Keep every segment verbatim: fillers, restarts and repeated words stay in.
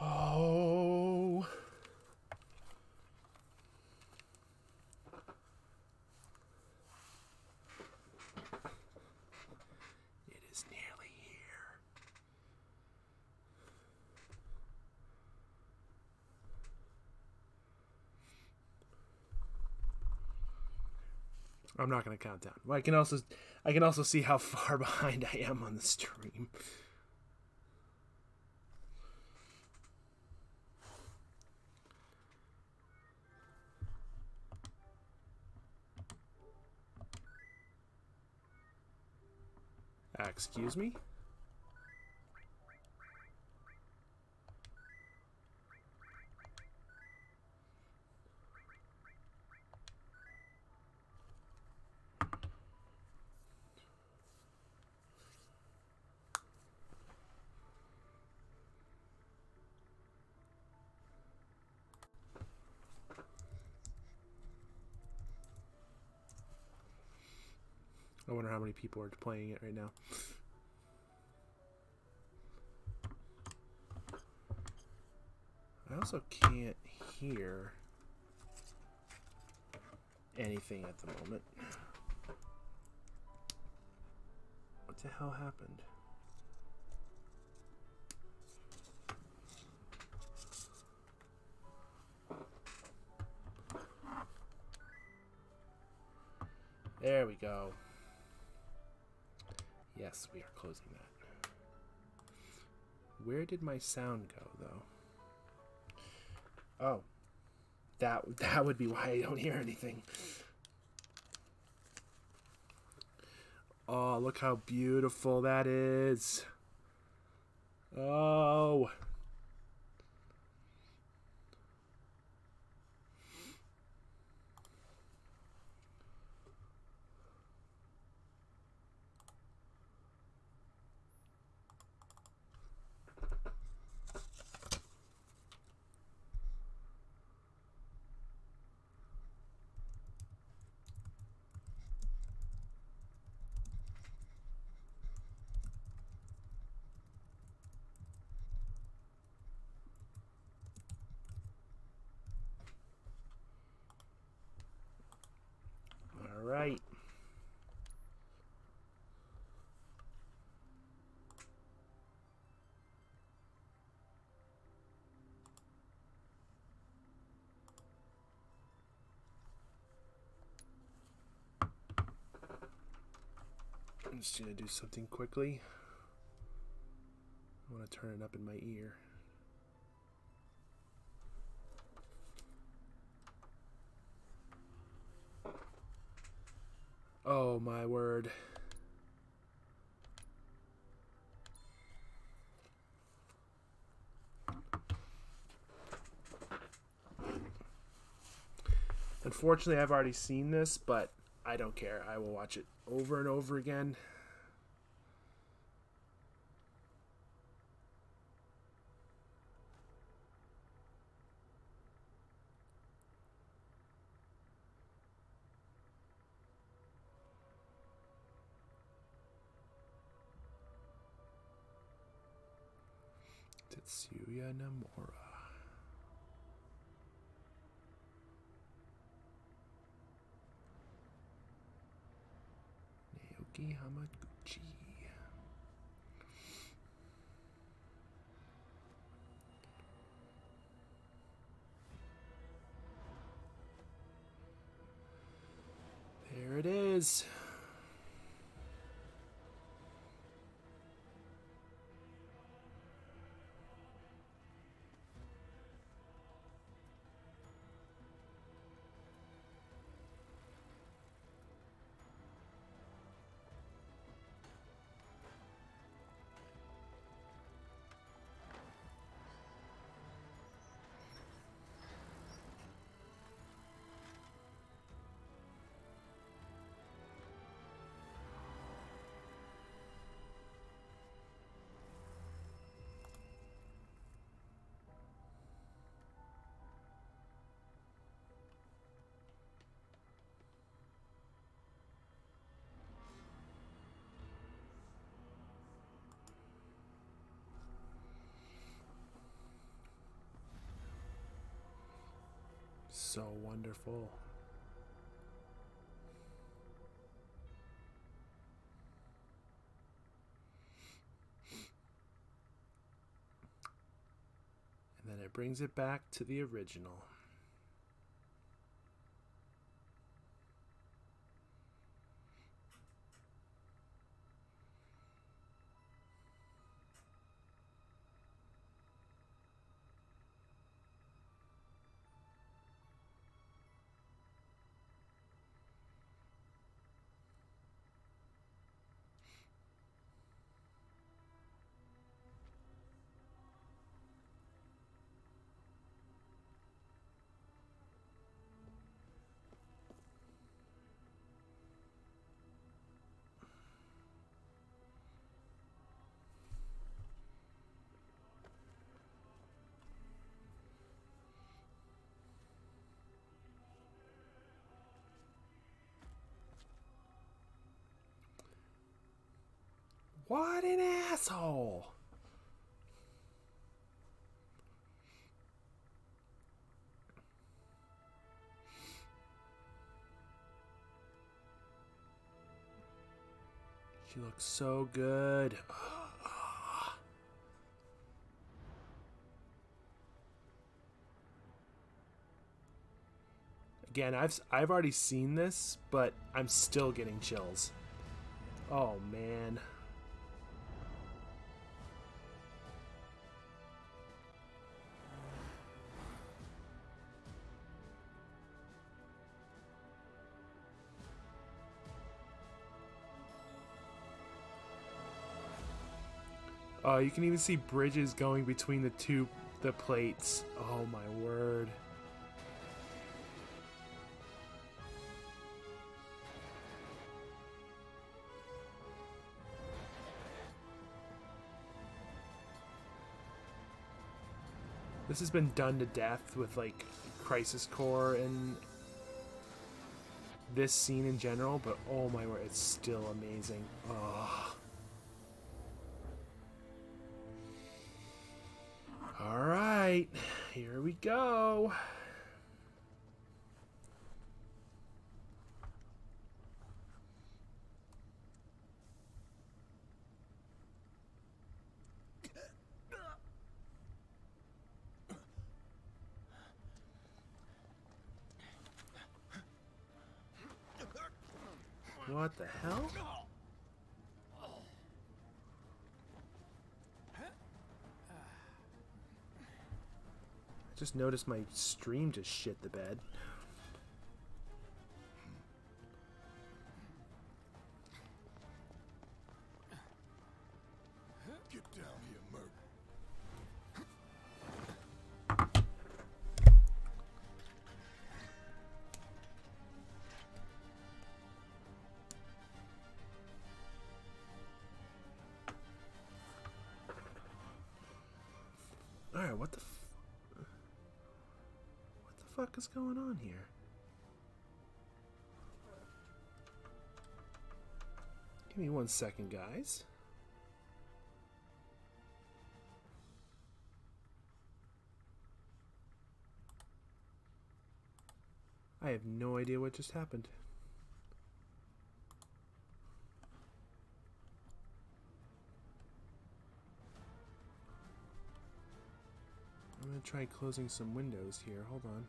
Oh. It is nearly here. I'm not going to count down. I can also I can also see how far behind I am on the stream. Uh, excuse me? I wonder how many people are playing it right now. I also can't hear anything at the moment. What the hell happened? There we go. Yes, we are closing that. Where did my sound go, though? Oh, that that would be why I don't hear anything. Oh, look how beautiful that is. Oh. All right. I'm just going to do something quickly. I want to turn it up in my ear. Oh my word. Unfortunately, I've already seen this, but I don't care. I will watch it over and over again. Tetsuya Nomura. Naoki Hamaguchi. There it is. so wonderful. And then it brings it back to the original. What an asshole! She looks so good. Again, I've I've already seen this, but I'm still getting chills. Oh man. Oh, you can even see bridges going between the two the plates. Oh my word. This has been done to death with like Crisis Core and this scene in general, but oh my word, it's still amazing. Oh. All right, here we go. What the hell? I just noticed my stream just shit the bed. Get down here, Merc. Alright, what the f what the fuck is going on here? Give me one second, guys. I have no idea what just happened. I'm gonna try closing some windows here. Hold on.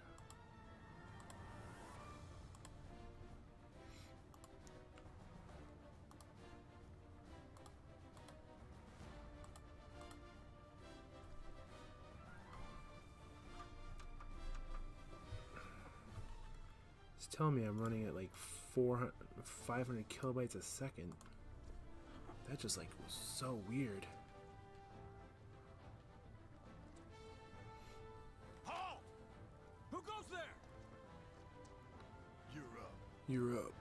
It's telling me I'm running at like four hundred, five hundred kilobytes a second. That just like was so weird. Halt! Who goes there? You're up. You're up.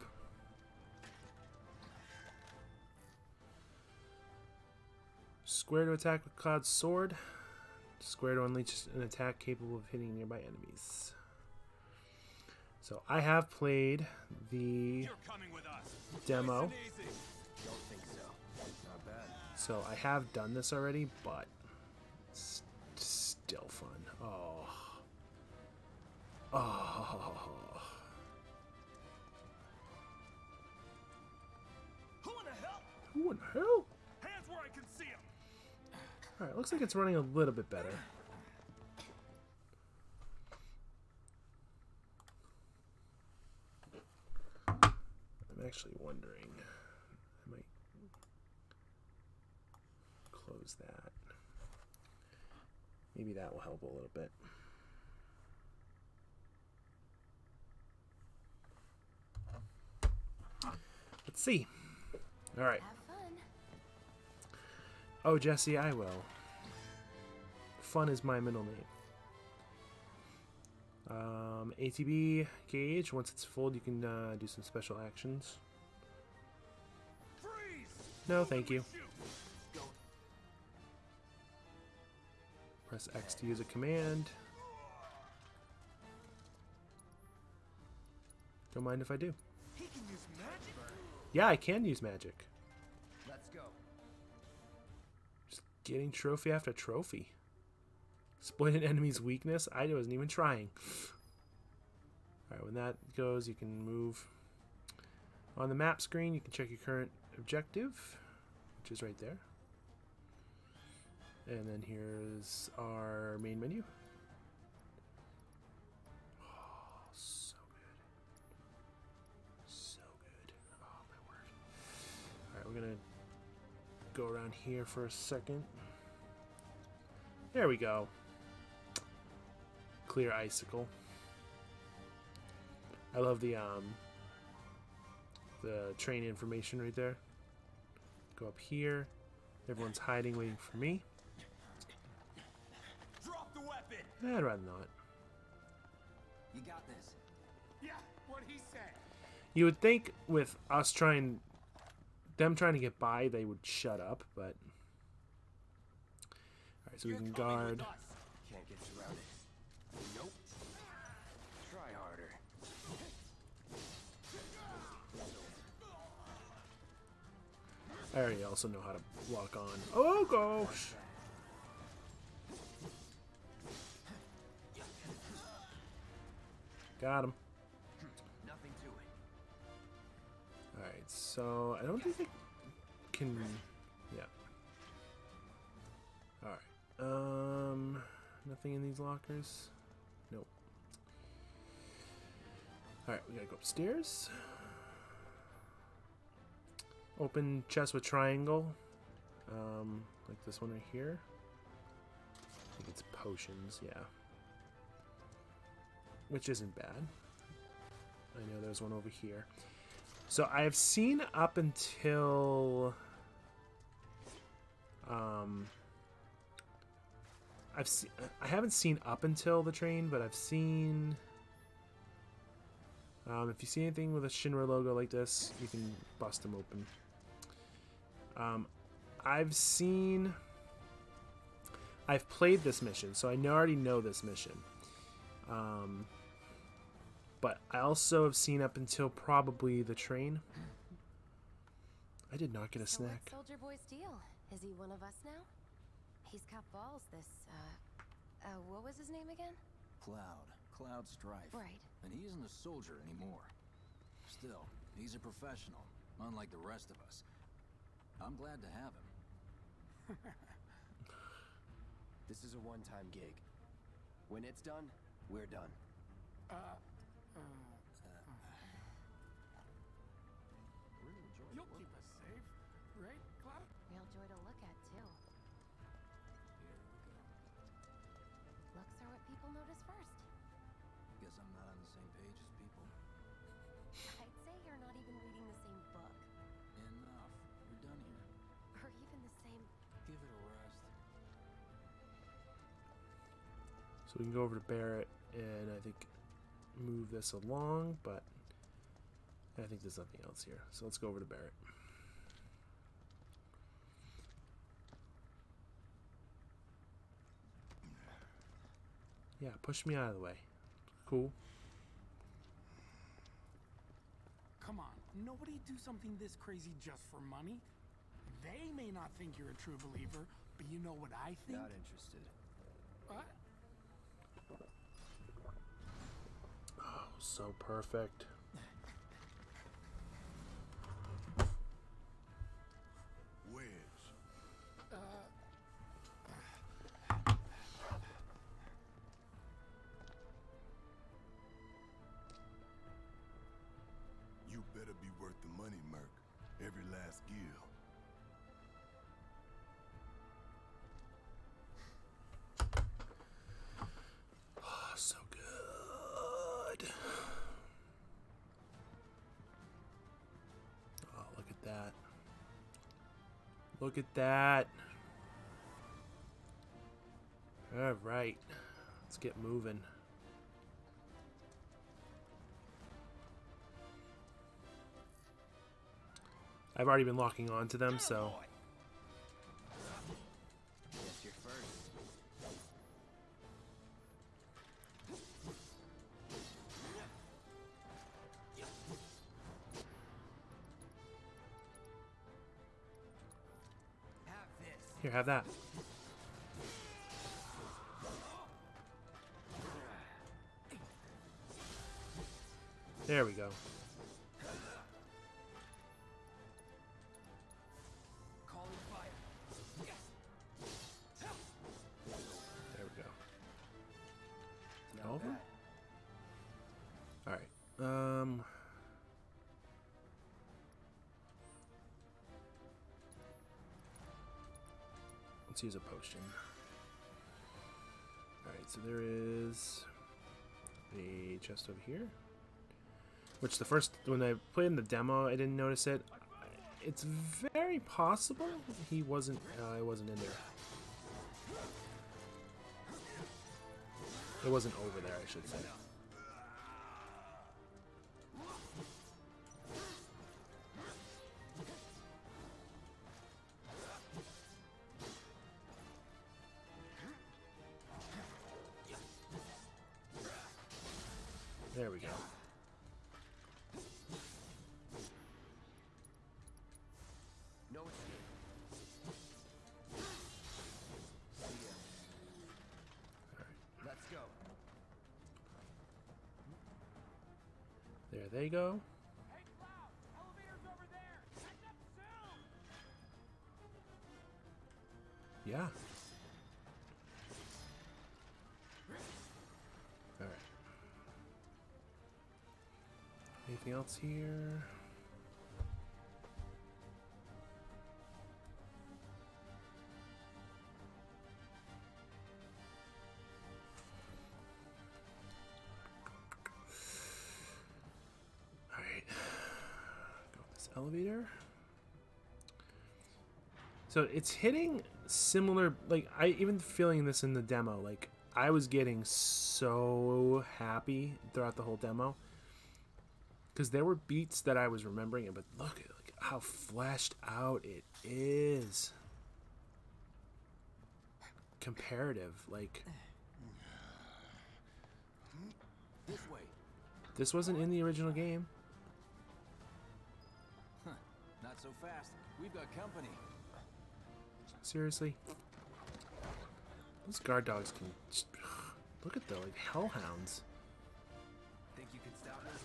Square to attack with Cloud's sword. Square to unleash an attack capable of hitting nearby enemies. So I have played the demo. Don't think so. Not bad. So I have done this already, but it's still fun. Oh. Oh. Who in the hell? Who in the hell? Hands where I can see them. Alright, looks like it's running a little bit better. I'm actually wondering. I might close that. Maybe that will help a little bit. Let's see. Alright. Oh, Jesse, I will. Fun is my middle name. Um, A T B gauge. Once it's full, you can uh, do some special actions. Freeze! No, thank you. Go. Press X to use a command. Don't mind if I do. He can use magic. Yeah, I can use magic. Let's go. Just getting trophy after trophy. Exploit an enemy's weakness. I wasn't even trying. Alright, when that goes, you can move on the map screen. You can check your current objective, which is right there. And then here's our main menu. Oh, so good. So good. Oh, my word. Alright, we're going to go around here for a second. There we go. Clear icicle. I love the um the train information right there. Go up here. Everyone's hiding, waiting for me. Drop the weapon. Eh, I'd rather not. You got this. Yeah, what he said. You would think with us trying, them trying to get by, they would shut up, but. All right, so we can guard. Can't get surrounded. Nope. Try harder. I already also know how to lock on. Oh gosh! Got him. Nothing to it. All right, so I don't think I can. Yeah. All right. Um, nothing in these lockers. Nope. All right, we gotta go upstairs. Open chest with triangle, um, like this one right here. I think it's potions, yeah. Which isn't bad. I know there's one over here. So I've seen up until, um, I've seen, I haven't seen up until the train, but I've seen. Um, if you see anything with a Shinra logo like this, you can bust them open. Um, I've seen... I've played this mission, so I know, already know this mission. Um, but I also have seen up until probably the train. I did not get a So snack. what's Soldier Boy's deal? Is he one of us now? He's got balls, this, uh... Uh, what was his name again? Cloud. Cloud Strife. Right. And he isn't a soldier anymore. Still, he's a professional, unlike the rest of us. I'm glad to have him. This is a one-time gig. When it's done, we're done. Uh, uh, You'll keep us safe, right, Cloud? Real joy to look at, too. Looks are what people notice first. Guess I'm not on the same page as people. I'd say you're not even reading the same book. Enough. We're done here. Or even the same... Give it a rest. So we can go over to Barrett and I think move this along, but I think there's nothing else here. So let's go over to Barrett. Yeah, push me out of the way. Cool. Come on, nobody do something this crazy just for money. They may not think you're a true believer, but you know what I think? Not interested. What? so perfect. Wedge. You better be worth the money, Merc. Every last gill. Oh, so good. Oh, look at that. Look at that. All right. Let's get moving. I've already been locking on to them, so... Guess you're first. Have this. Here, have that. There we go. Calling fire. There we go. Not All of them? bad. Alright. Um... Let's use a potion. Alright, so there is a chest over here. Which the first, when I played in the demo, I didn't notice it. It's very possible he wasn't, uh, it wasn't in there. It wasn't over there, I should say. There we go. No escape. See ya. Let's go. There they go. Hey, Cloud! Elevator's over there! Catch up soon! Yeah. Alright. Anything else here? Alright. Go with this elevator. So it's hitting similar, like, I even feeling this in the demo, like, I was getting so happy throughout the whole demo. Because there were beats that I was remembering, but look at like, how fleshed out it is. Comparative, like... This way. This wasn't in the original game. Huh. Not so fast. We've got company. Seriously? Those guard dogs can... Just, look at the, like, hellhounds. Think you can stop me?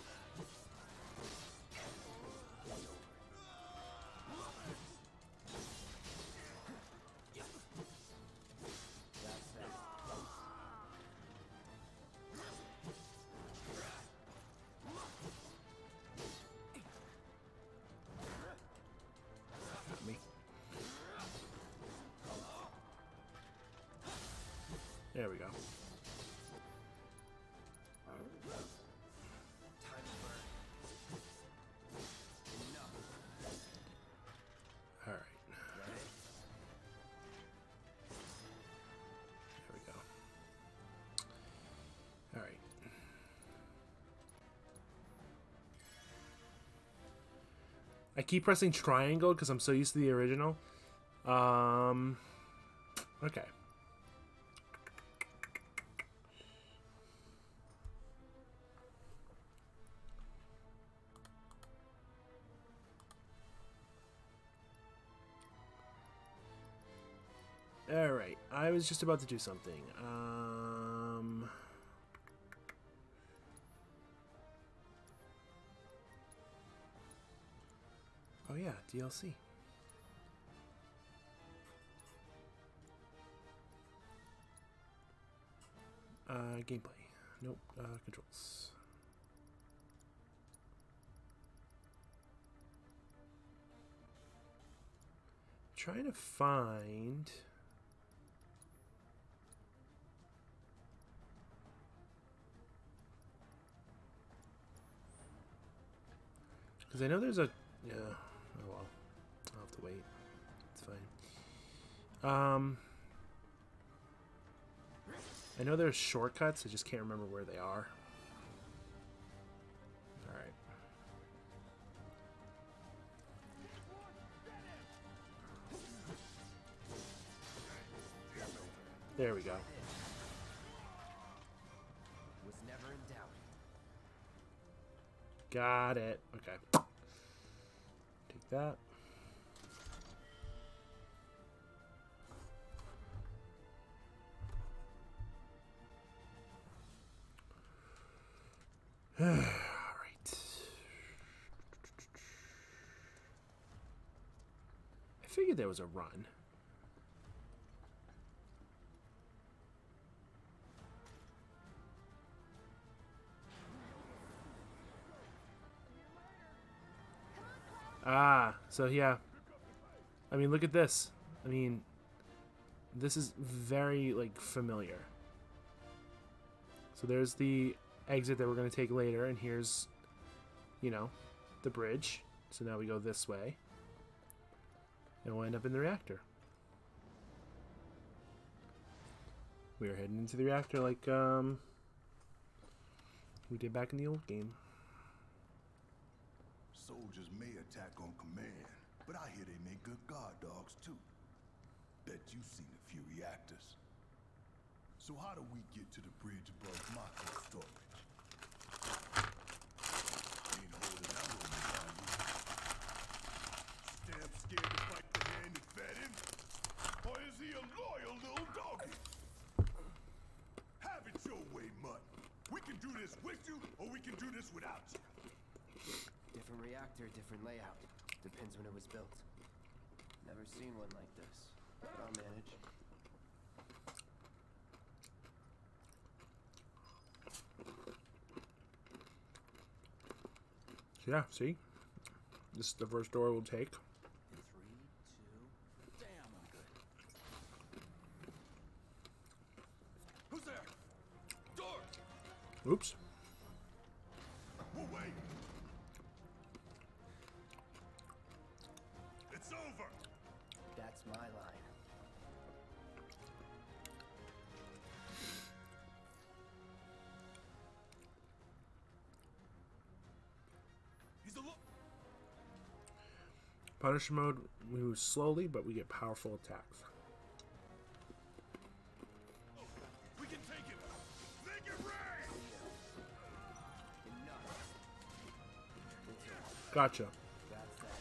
That's that. Got me. There we go. Time to burn. Enough. Alright. Ready? There we go. Alright. I keep pressing triangle because I'm so used to the original. Um, okay. Alright, I was just about to do something. Um... yeah, D L C. Uh, gameplay. Nope. Uh, controls. Trying to find. Because I know there's a. Yeah. Oh well. I'll have to wait. It's fine. Um. I know there's shortcuts. I just can't remember where they are. All right. There we go. Was never in doubt. Got it. Okay. Take that. All right. I figured there was a run. Ah, so yeah. I mean, look at this. I mean, this is very, like, familiar. So there's the exit that we're going to take later, and here's, you know, the bridge. So now we go this way. And we'll end up in the reactor. We are heading into the reactor like, um, we did back in the old game. Soldiers may attack on command, but I hear they make good guard dogs too. Bet you've seen a few reactors. So how do we get to the bridge above Mako storage? Ain't holding out on me, are you? Damn scared to fight the hand that fed him? Or is he a loyal little doggy? Have it your way, Mutt. We can do this with you, or we can do this without you. Different reactor, different layout. Depends when it was built. Never seen one like this, but I'll manage. Yeah, see? This is the first door we'll take. In three, two, damn, I'm good. Who's there? Door! Oops. We'll wait. It's over. That's my line. He's a look. Punisher mode, we move slowly, but we get powerful attacks. We can take it. Make it rain. Enough. Gotcha. That's that.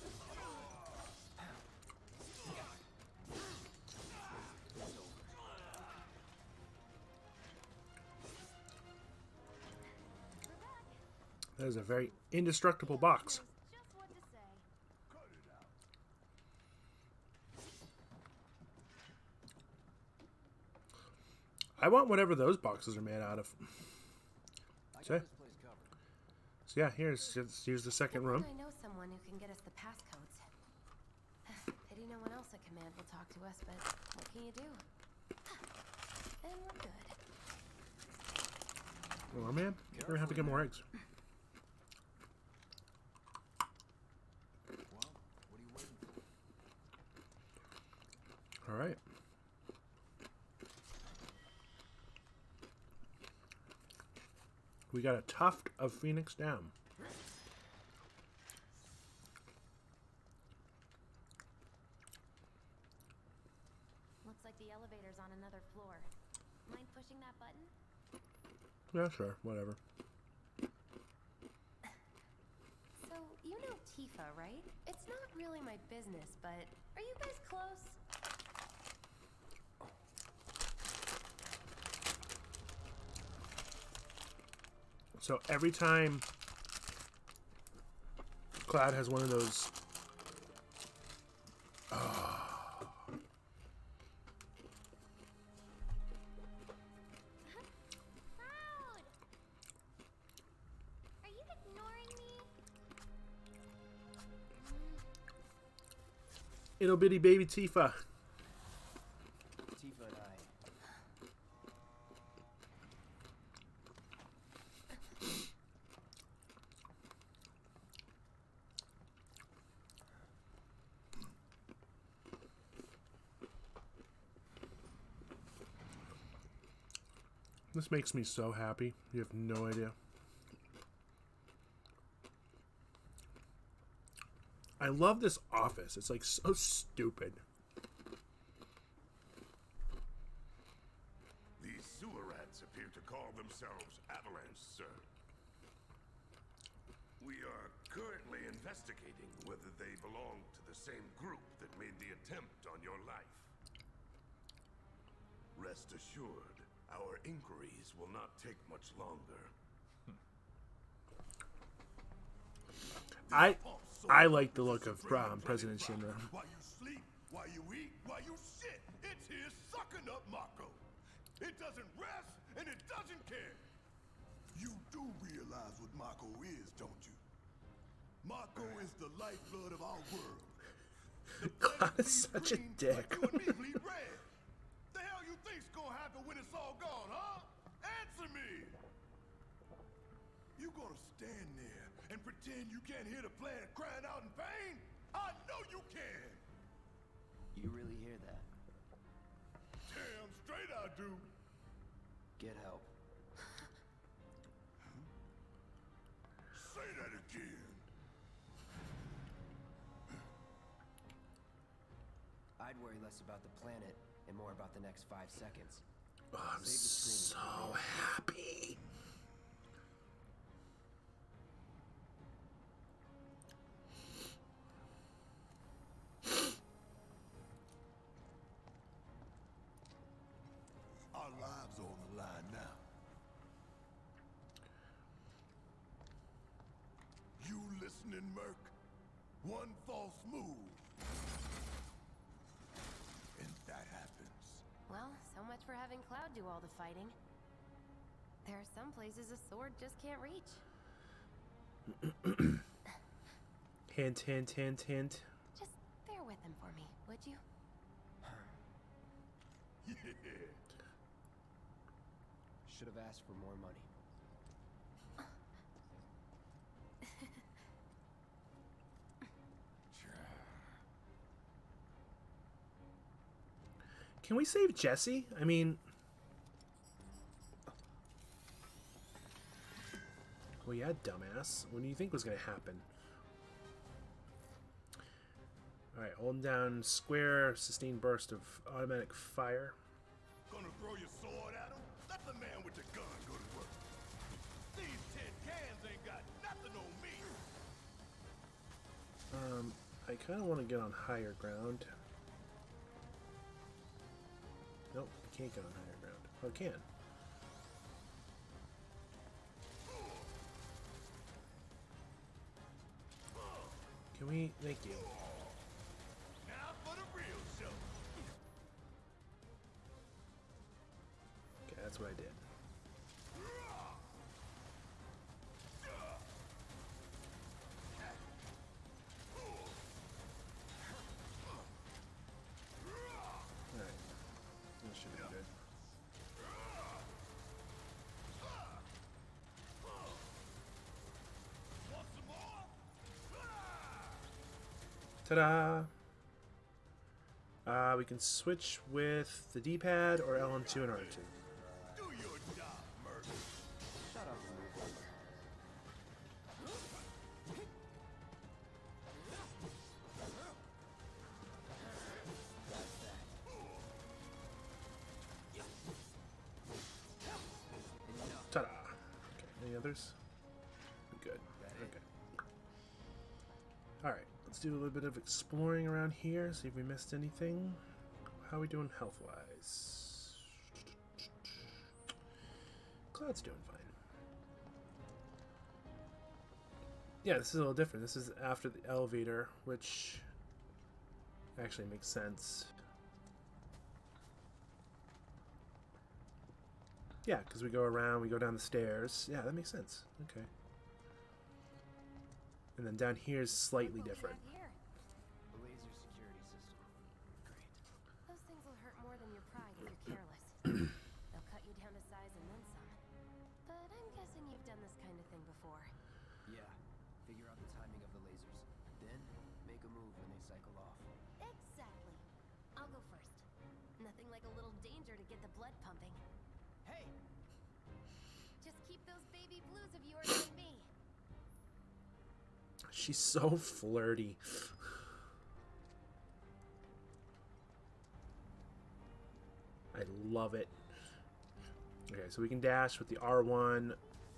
That is a very indestructible box. Just what to say. Cut it out. I want whatever those boxes are made out of. I got Okay. this place covered. So yeah, here's here's the second room. I know someone who can get us the passcodes. Pity no one else at command will talk to us, but what can you do? And we're good. Oh man, we're gonna have to get more eggs. Well, what are you waiting for? All right. We got a tuft of Phoenix down. Looks like the elevator's on another floor. Mind pushing that button? Yeah, sure, whatever. So, you know Tifa, right? It's not really my business, but are you guys close? So every time Cloud has one of those Are you ignoring me? Ittle bitty baby Tifa. Tifa and I. This makes me so happy. You have no idea. I love this office. It's like so stupid. These sewer rats appear to call themselves Avalanche, sir. We are currently investigating whether they belong to the same group that made the attempt on your life. Rest assured, our inquiries will not take much longer. I I like the look of um, President Shinra. While you sleep, while you eat, while you shit, it's here sucking up Mako. It doesn't rest and it doesn't care. You do realize what Mako is, don't you? Mako is the lifeblood of our world. The God planet is bleeds such a green, dick. but you and me bleed red. The hell you think's gonna happen when it's all gone, huh? Answer me! You gonna stand there and pretend you can't hear the planet crying out in pain? I know you can! You really hear that? Damn straight I do! Get help. Say that again! I'd worry less about the planet and more about the next five seconds. Oh, I'm Save the so screen. happy. Our lives are on the line now. You listening, Merc? One false move. And that happens. Well, so much for having Cloud do all the fighting. There are some places a sword just can't reach. Hint, hint, hint, hint. Just bear with him for me, would you? Yeah. Should have asked for more money. Can we save Jesse? I mean... Well, yeah, dumbass. What do you think was going to happen? Alright, hold down square, sustained burst of automatic fire. Gonna throw your sword at him? Let the man with the gun go to work. These tin cans ain't got nothing on me. Um, I kind of want to get on higher ground. Nope, I can't get on higher ground. Oh, I can. Can we? Thank you. Now for the real show. Okay, that's what I did. Alright. That should be good. Want some more? Ta-da! Uh, we can switch with the D-pad or L one two and R two. Do your job, Merc. Shut up and move over. Ta-da! Okay, any others? Good. Okay. Alright, let's do a little bit of exploring around here, see if we missed anything. How are we doing health-wise? Cloud's doing fine. Yeah, this is a little different. This is after the elevator, which Actually makes sense. Yeah, because we go around, we go down the stairs. Yeah, that makes sense. Okay. And then down here is slightly different. Here. The laser security system. Great. Those things will hurt more than your pride if you're careless. They'll cut you down to size and then some. But I'm guessing you've done this kind of thing before. Yeah. Figure out the timing of the lasers. Then, make a move when they cycle off. Exactly. I'll go first. Nothing like a little danger to get the blood pumping. Hey! Just keep those baby blues of yours on me. She's so flirty. I love it. Okay, so we can dash with the R one.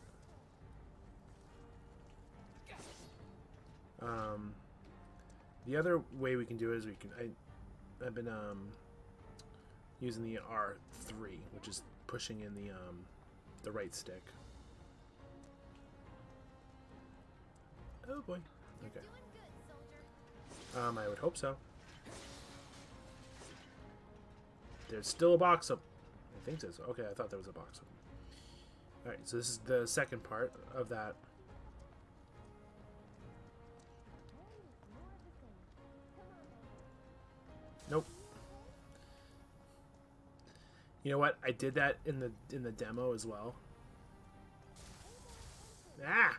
Um, the other way we can do it is we can. I, I've been um, using the R three, which is pushing in the um, the right stick. Oh boy. Okay. Doing good, soldier. Um, I would hope so. There's still a box up. I think there's. Okay, I thought there was a box up. All right, so this is the second part of that. Nope. You know what? I did that in the in the demo as well. Ah.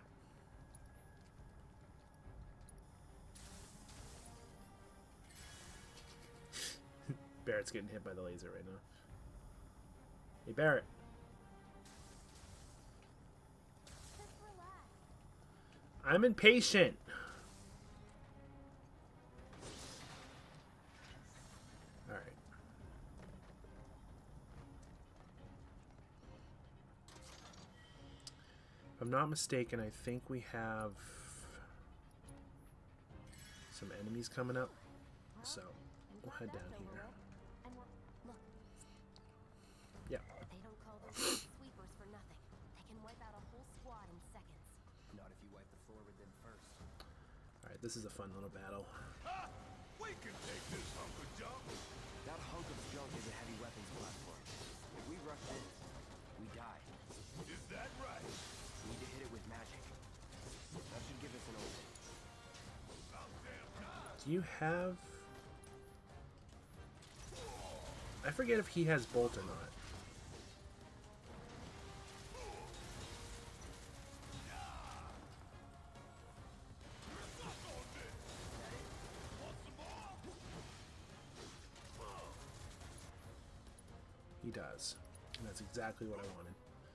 Barrett's getting hit by the laser right now. Hey, Barrett. Just relax. I'm impatient. All right. If I'm not mistaken, I think we have some enemies coming up. So we'll head down here. And we're, look, Yeah. they don't call those sweepers for nothing. They can wipe out a whole squad in seconds. Not if you wipe the floor with them first. All right, this is a fun little battle. Ha! We can take this hunk of junk. That hunk of junk is a heavy weapons platform. If we rush in, we die. Is that right? We need to hit it with magic. That should give us an opening. About damn time. Do you have... I forget if he has bolt or not. He does. And that's exactly what I wanted.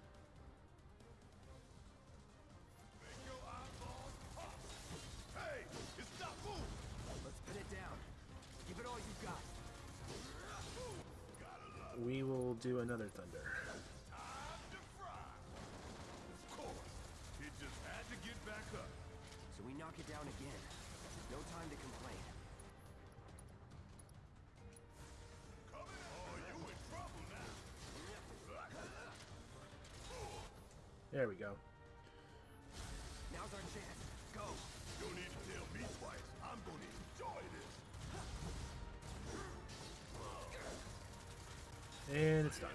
Make your eyeballs pop. Hey, it's not moving. Let's pin it down. Give it all you got. Gotta love We will do another thunder. time to fry. Of course, it just had to get back up. So we knock it down again. No time to complain. Coming. Oh, you in trouble now. There we go. Now's our chance. Go. Don't need to tell me twice. I'm gonna enjoy this. And it's done.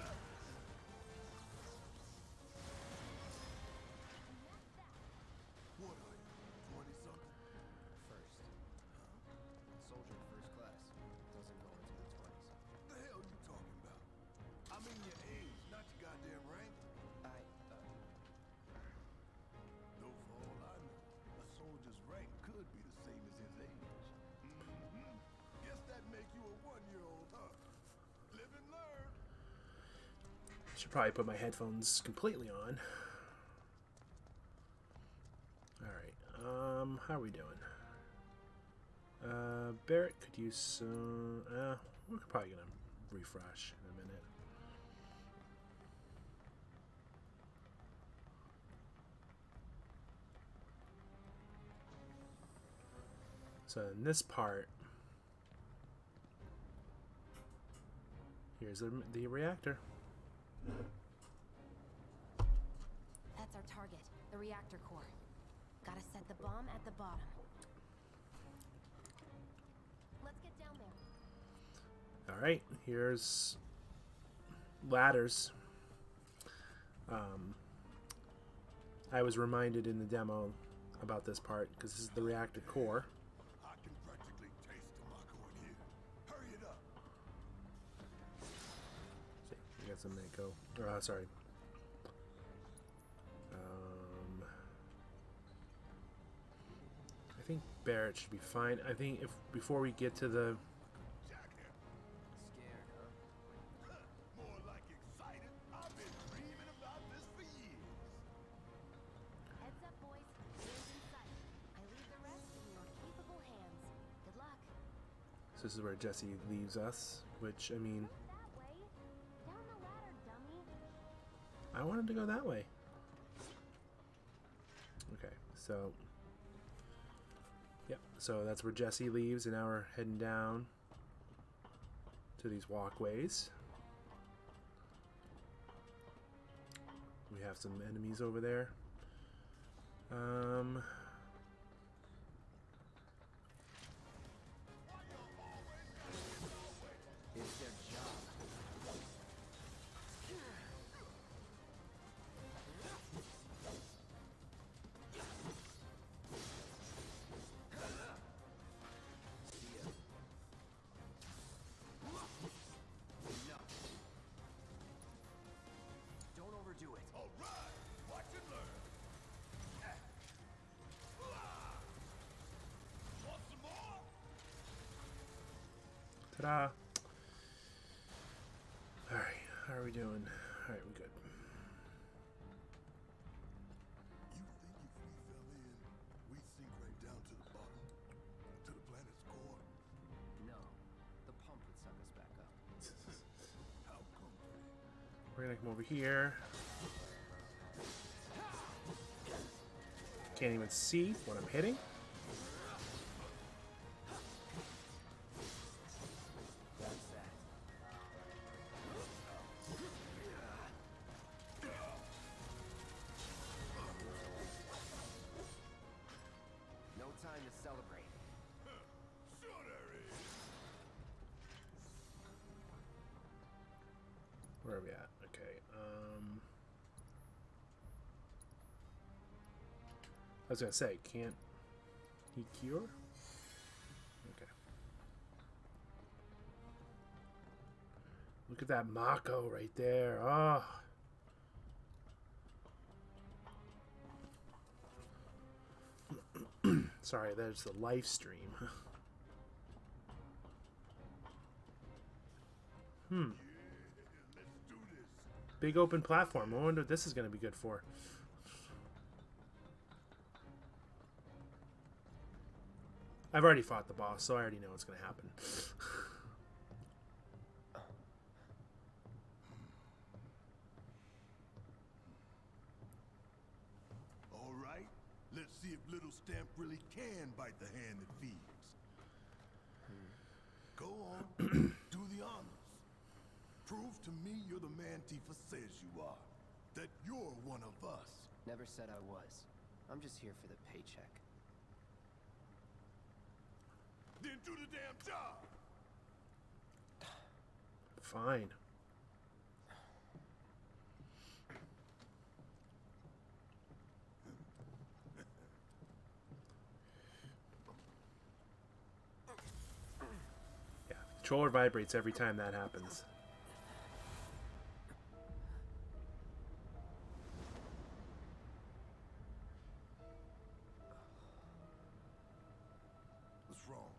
What are you, twenty something? First. Soldier first class. Doesn't go into the twenties. The hell you talking about? I mean your age, not your goddamn rank. I, uh, Though for all I know, a soldier's rank could be the same as his age. Mm-hmm. Guess that make you a one-year-old, huh? Live and learn. Should probably put my headphones completely on. Alright, um, how are we doing? Uh, Barrett could use some, uh, we're probably gonna refresh in a minute. So in this part, here's the, the reactor. That's our target, the reactor core. Gotta set the bomb at the bottom. Let's get down there. Alright, here's ladders. Um, I was reminded in the demo about this part because this is the reactor core. I can practically taste tobacco in here. Hurry it up. See, we got some Mako. Or, uh, sorry. Um, I think Barrett should be fine. I think if before we get to the Jack him. Scared, huh? More like excited. I've been dreaming about this for years. Heads up, boys. Hands in sight. I leave the rest in your capable hands. Good luck. so this is where Jesse leaves us, which I mean, That way. Down the ladder, dummy. I wanted to go that way. Okay, so yep, so that's where Jesse leaves, and now we're heading down to these walkways. We have some enemies over there. Um, It's their job. Enough. Don't overdo it. All right. Watch and learn. Want some more? ta-da! All right, how are we doing? All right, we good. You think if we fell in, we'd sink right down to the bottom? To the planet's core? No. The pump would suck us back up. How comforting. We're gonna come over here. Can't even see what I'm hitting. That's that. No time to celebrate. Sure there is. Where are we at? Okay. Um, I was gonna say, can't he cure? Okay. Look at that Mako right there. Oh. Sorry, there's the live stream. Hmm. Let's do this. Big open platform. I wonder what this is going to be good for. I've already fought the boss, so I already know what's going to happen. All right. Let's see if little Stamp really can bite the hand that feeds. Go on. Do the honors. Prove to me you're the man Tifa says you are. That you're one of us. Never said I was. I'm just here for the paycheck. Then do the damn job. Fine. Yeah, the controller vibrates every time that happens. What's wrong?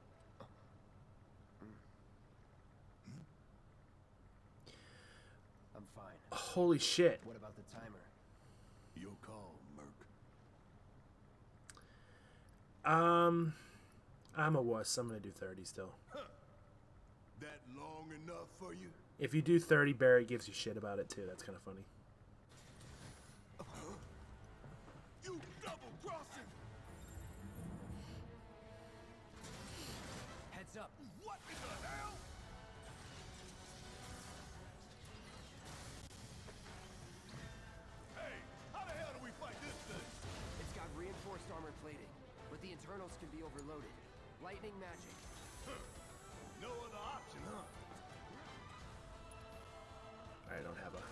I'm fine. Holy shit. What about the timer? Your call, Merc. Um, I'm a wuss. I'm going to do thirty still. That long enough for you? If you do thirty, Barry gives you shit about it too. That's kind of funny. You double crossing! Heads up. What in the hell? Hey, how the hell do we fight this thing? It's got reinforced armor plating, but the internals can be overloaded. Lightning magic. No other option, huh? I don't have a...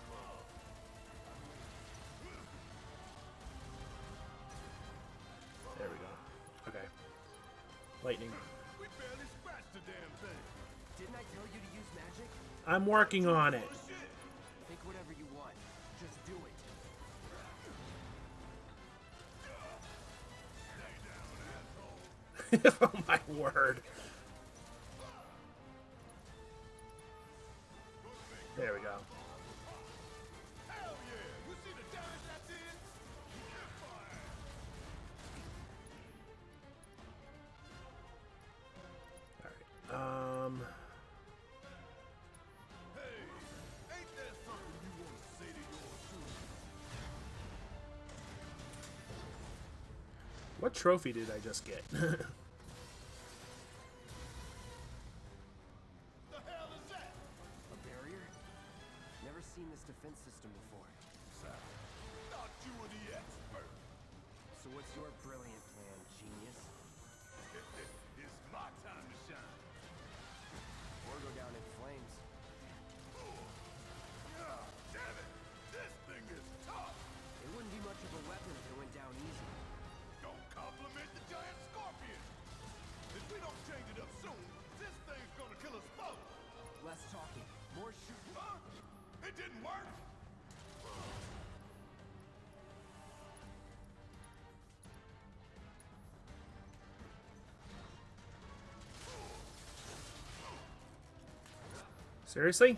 There we go. Okay. Lightning. We barely scratched the damn thing. Didn't I tell you to use magic? I'm working on it. Think whatever you want. Just do it. Oh my word. There we go. Hell yeah! You see the damage I did? Get fired. Alright. Um... Hey, ain't that something you want to say to yours too? What trophy did I just get? The hell is that? A barrier? Never seen this defense system before. Thought you were the expert. So what's your brilliant plan, genius? It's my time to shine. Or go down in flames. God damn it! This thing is tough. It wouldn't be much of a weapon if it went down easy. Don't compliment the giant scorpion. If we don't change it up soon, this thing's gonna kill us both. Less talking, more shooting. Huh? It didn't work. Seriously?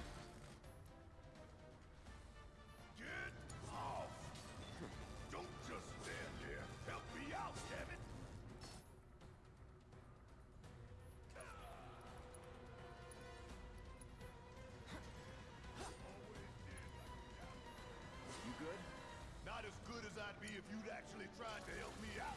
Get off. Don't just stand there. Help me out, damn it. You good? Not as good as I'd be if you'd actually tried to help me out.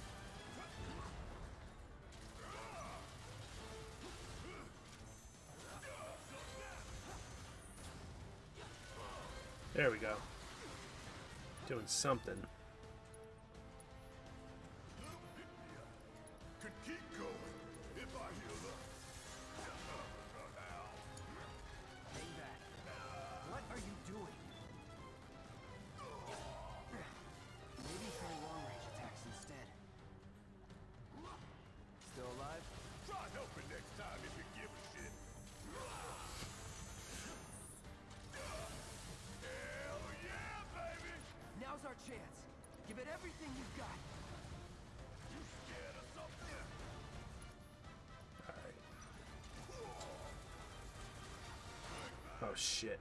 There we go. Doing something. Could keep going if I heal up. Hang back. What are you doing? Maybe try long-range attacks instead. Still alive? Try helping next time if you give a shit. Hell yeah, baby! Now's our chance. Give it everything you've got. You scared of something? Alright. Oh shit.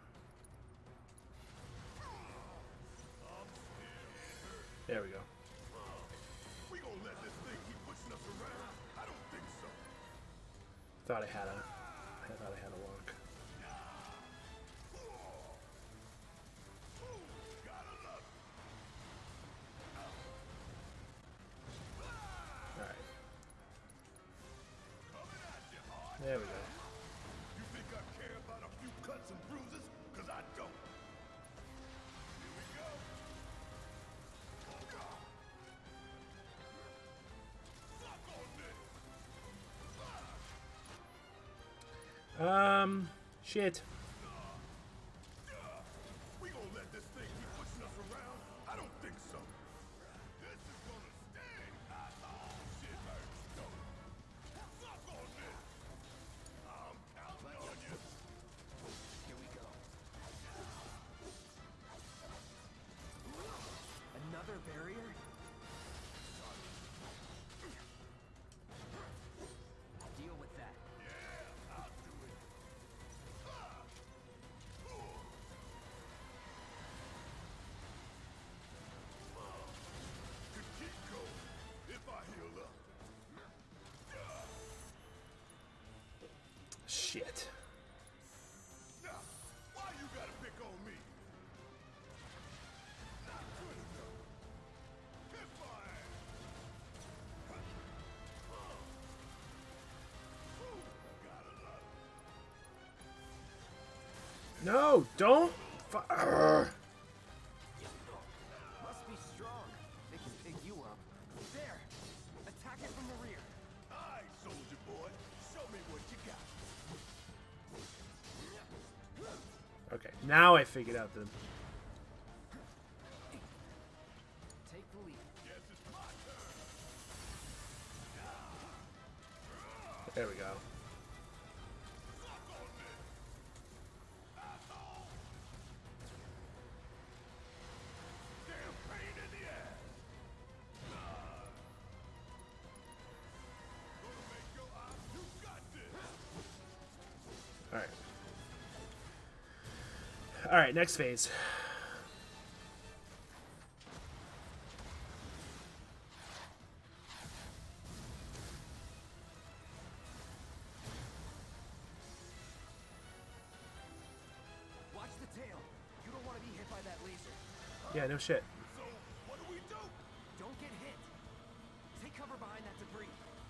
There we go. We gonna let this thing keep pushing us around? I don't think so. Thought I had a I thought I had a lock. Gotta love it. Alright. Coming at you hard. There we go. You think I care about a few cuts and bruises? Cause I don't. Here we go. Suck on this. Um shit. We gonna let this thing keep pushing us around? I don't think so. This is gonna sting. Oh, shit hurts. No. Suck on this. I'm counting on you. Here we go. Another barrier? Deal with that. Yeah, I'll do it. Could keep going if I heal up. Shit. Now, why you gotta pick on me? Not good enough. Hit my ass. Ooh, gotta love it. No, don't. Fu- Urgh. Must be strong. They can pick you up. There! Attack it from the rear. Aye, soldier boy. Show me what you got. Okay. Now I figured out the... Take the lead. There we go. Alright. Alright, next phase. Watch the tail. You don't want to be hit by that laser. Yeah, no shit. So, what do we do? Don't get hit. Take cover behind that debris.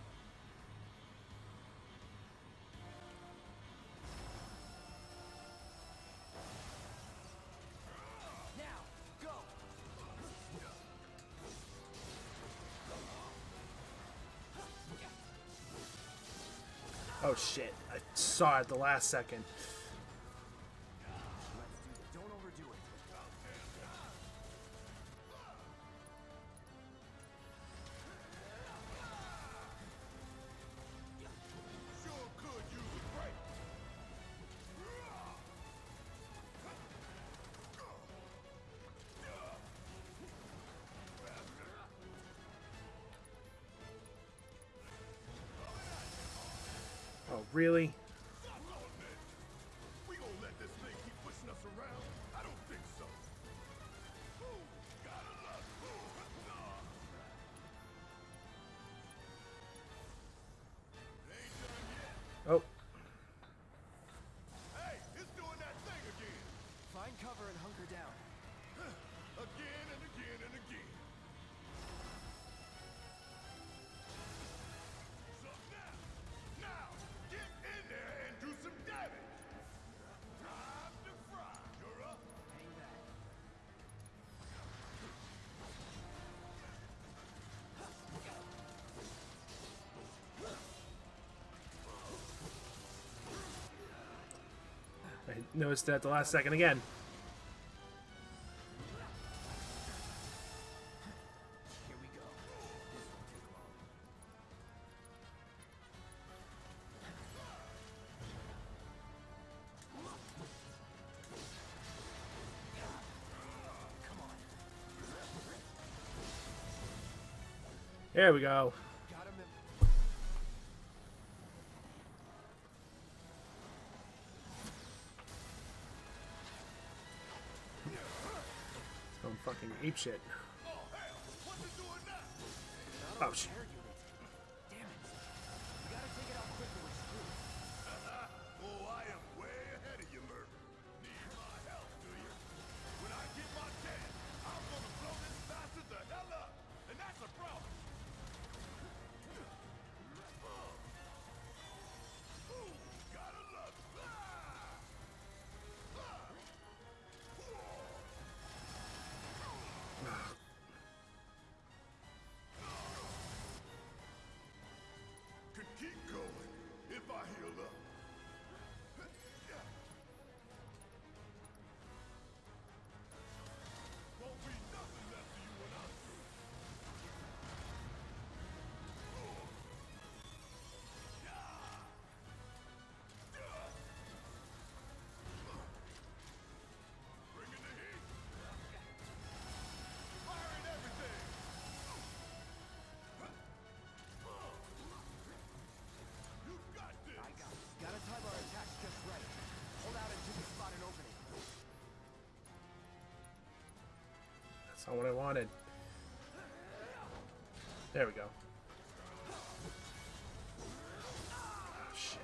Now, go. Oh shit. I saw it at the last second. Let's do it. Don't overdo it. Sure could use a break. Oh, really? We gonna let this thing keep pushing us around? I don't think so. Ooh, gotta love it. Ooh, nah. Ain't done yet. Oh. Hey, it's doing that thing again. Find cover and hunker down. Again and again and again. So now, now, get in there and do some damage. Time to fry. You're up. Hang back. I noticed that at the last second again. Here we go. This won't take long. Come on. There we go. Got him. Going fucking ape shit. Oh, hell, what's it doing now? Oh shit. Air unit. Damn it. You gotta take it out quicker with screws. Oh, I am way ahead of you, Murph. Need my help, do you? When I get my chance, I'm gonna blow this bastard the hell up. And that's a problem. Ooh, gotta love it. Ah! Ah! Could keep going if I heal up. Won't be nothing left of you when I'm through. Bringing the heat. Firing everything. You got this. I got it. Gotta time our attacks just right. Hold out until we spot an opening. That's not what I wanted. There we go. Oh shit.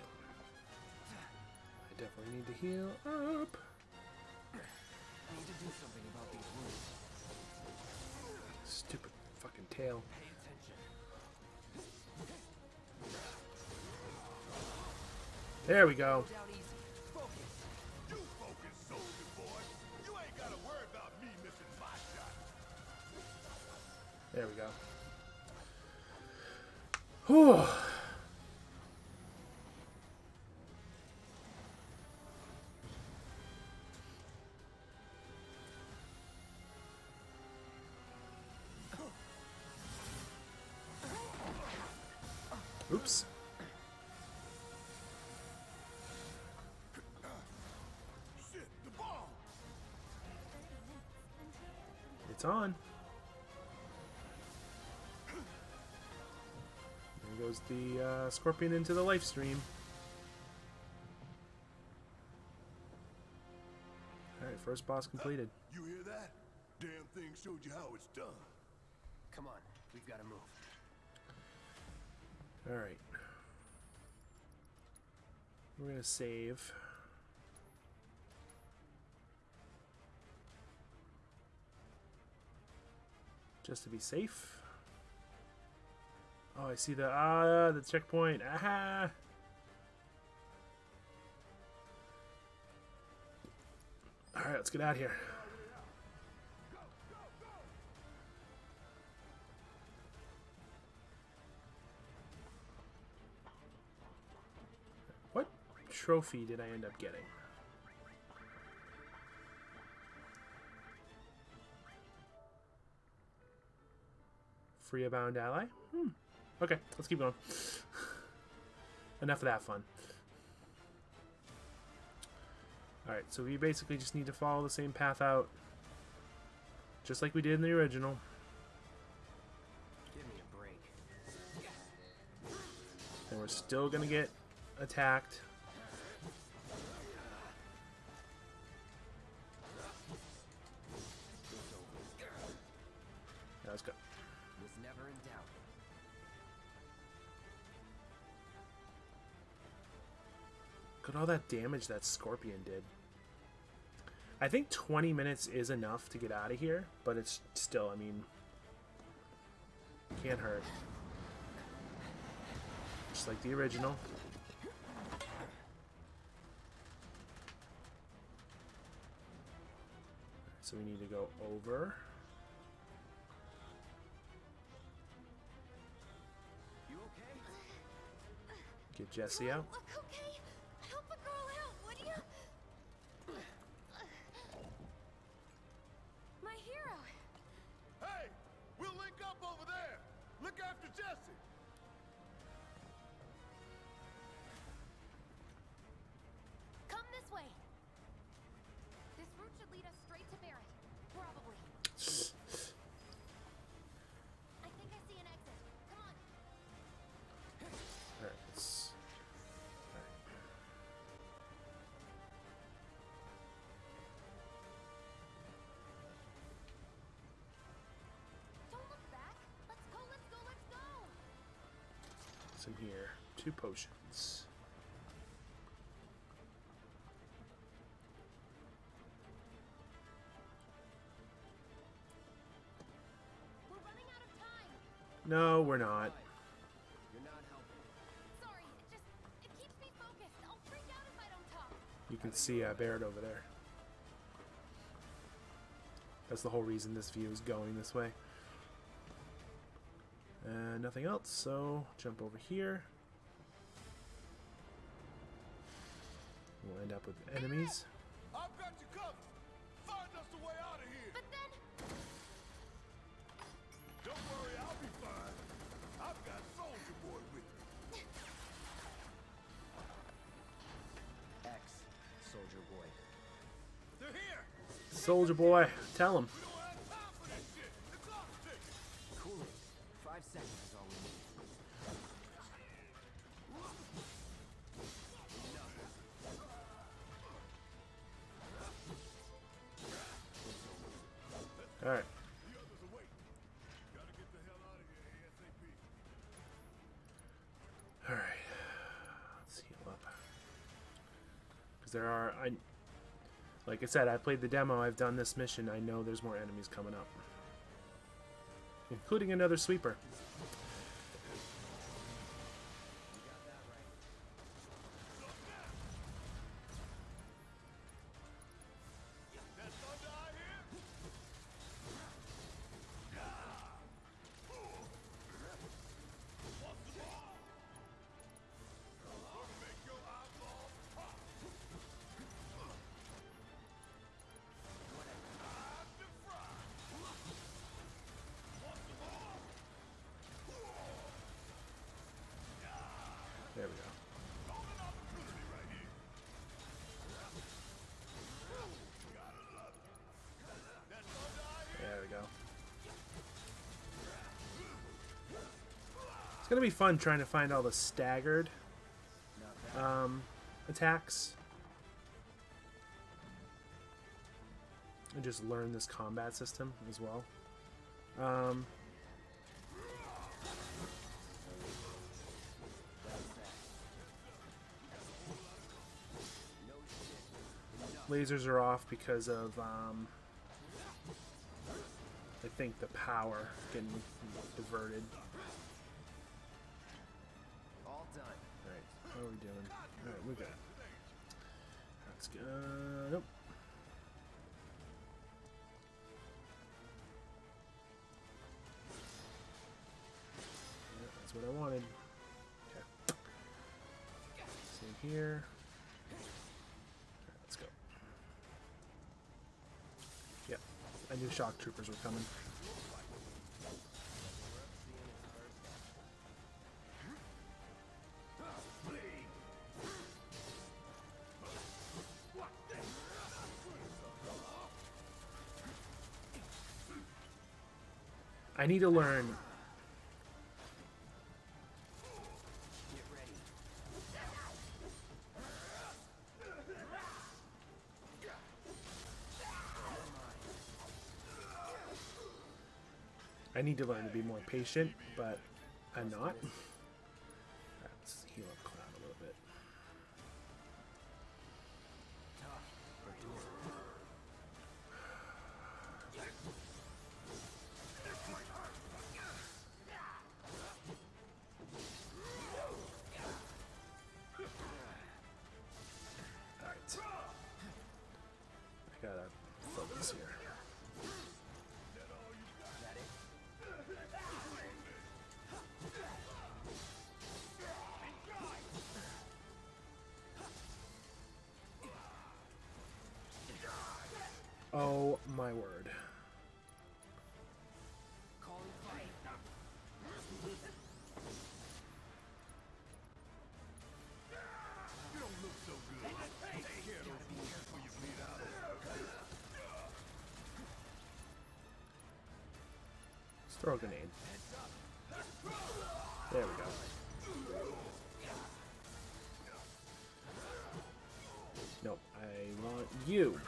I definitely need to heal up. I need to do something about these wounds. Stupid fucking tail. Pay attention. There we go. Down easy. Focus. You focus, soldier boy. You ain't gotta worry about me missing my shot. There we go. Whew. Oops. Shit, the ball! It's on. There goes the uh, scorpion into the life stream. Alright, first boss completed. You hear that? Damn thing showed you how it's done. Come on, we've got to move. Alright. We're going to save. Just to be safe. Oh, I see the ah the checkpoint. Aha! All right, let's get out of here. What trophy did I end up getting? Free a bound ally? Hmm. Okay, let's keep going. Enough of that fun. Alright, so we basically just need to follow the same path out. Just like we did in the original. Give me a break. And we're still gonna get attacked. Yeah, let's go. Was never in doubt. Look at all that damage that scorpion did. I think twenty minutes is enough to get out of here, but it's still, I mean, can't hurt. Just like the original. So we need to go over. You okay? Get Jesse out. Look, okay? Help a girl out, would you? My hero. Hey, we'll link up over there. Look after Jesse. Come this way. This route should lead us straight to Barrett. Probably. I think I see an exit. Come on. Alright, let's... Alright. Don't look back. Let's go, let's go, let's go. What's in here? Two potions. We're running out of time. No, we're not. You're not helping. Sorry, it just, it keeps me focused. I'll freak out if I don't talk. You can see uh, Barrett over there. That's the whole reason this view is going this way. And nothing else, so jump over here. We'll end up with enemies. I've got you covered. Find us a way out of here. But then, Don't worry, I'll be fine. I've got Soldier Boy with me. X, Soldier Boy. They're here. Soldier Boy, tell him. We don't have time for this shit. The clock's ticking. Cooling. Five seconds is all we need. Alright. The others are waiting. Gotta get the hell out of here ASAP. Alright. Let's heal up. Because there are... I, like I said, I played the demo. I've done this mission. I know there's more enemies coming up. Including another sweeper. That thunder I hear? What's the ball? I'll make your eyeballs pop. Time to fry. What's the ball? gonna be fun trying to find all the staggered um, attacks. And just learn this combat system as well. Um, lasers are off because of, um, I think, the power getting diverted. All done. Alright, what are we doing? Alright, we're good. That's good. Nope. Yeah, that's what I wanted. Okay. Same here. Alright, let's go. Yep, I knew shock troopers were coming. I need to learn. Get ready. I need to learn to be more patient, but I'm not. Let's heal up Cloud a little bit. Alright. I gotta focus here. Oh my word. Calling fight. You don't look so good. Take care of those wounds before you bleed out. Let's throw a grenade. There we go. Nope, I want you.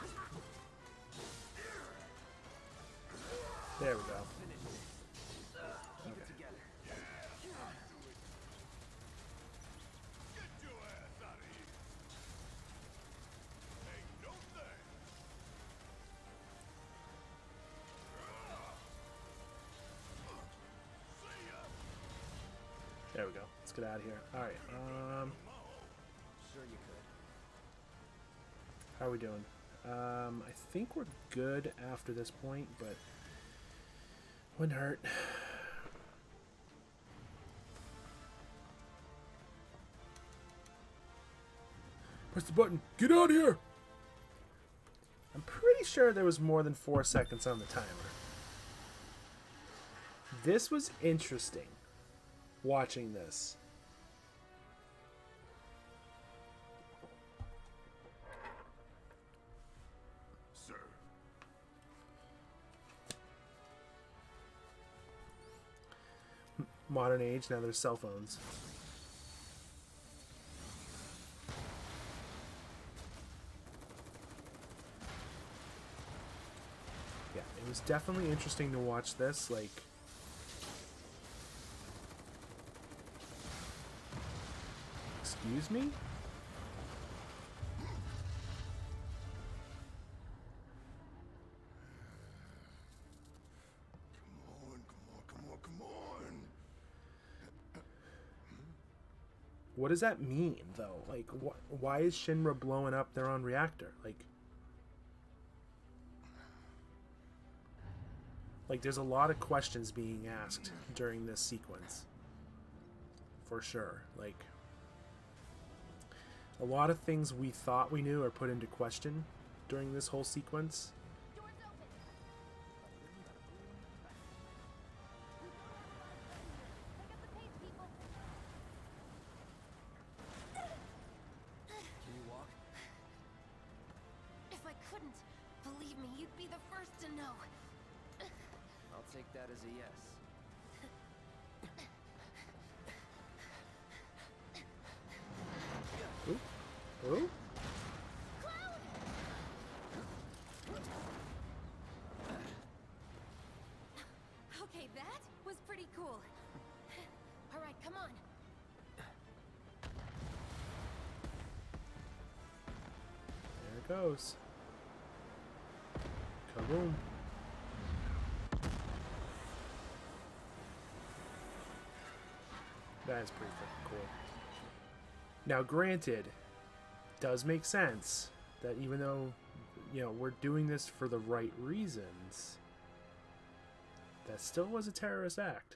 There we go. Keep it together. Get your ass out of here. Ain't no thing. See ya. There we go. Let's get out of here. Alright, um, Sure you could. how are we doing? Um, I think we're good after this point, but wouldn't hurt. Press the button. Get out of here! I'm pretty sure there was more than four seconds on the timer. This was interesting, watching this. Sir. Modern age, now there's cell phones. Yeah, it was definitely interesting to watch this, like... Excuse me? Come on, come on, come on, come on. What does that mean, though? Like, wh why is Shinra blowing up their own reactor? Like... Like, there's a lot of questions being asked during this sequence. For sure. Like... A lot of things we thought we knew are put into question during this whole sequence. Doors open. Pick up the pace, people. Can you walk? If I couldn't, believe me, you'd be the first to know. I'll take that as a yes. Oh? Okay, that was pretty cool. All right, come on. There it goes. Kaboom. That is pretty freaking cool. Now, granted, it does make sense that even though, you know, we're doing this for the right reasons, that still was a terrorist act.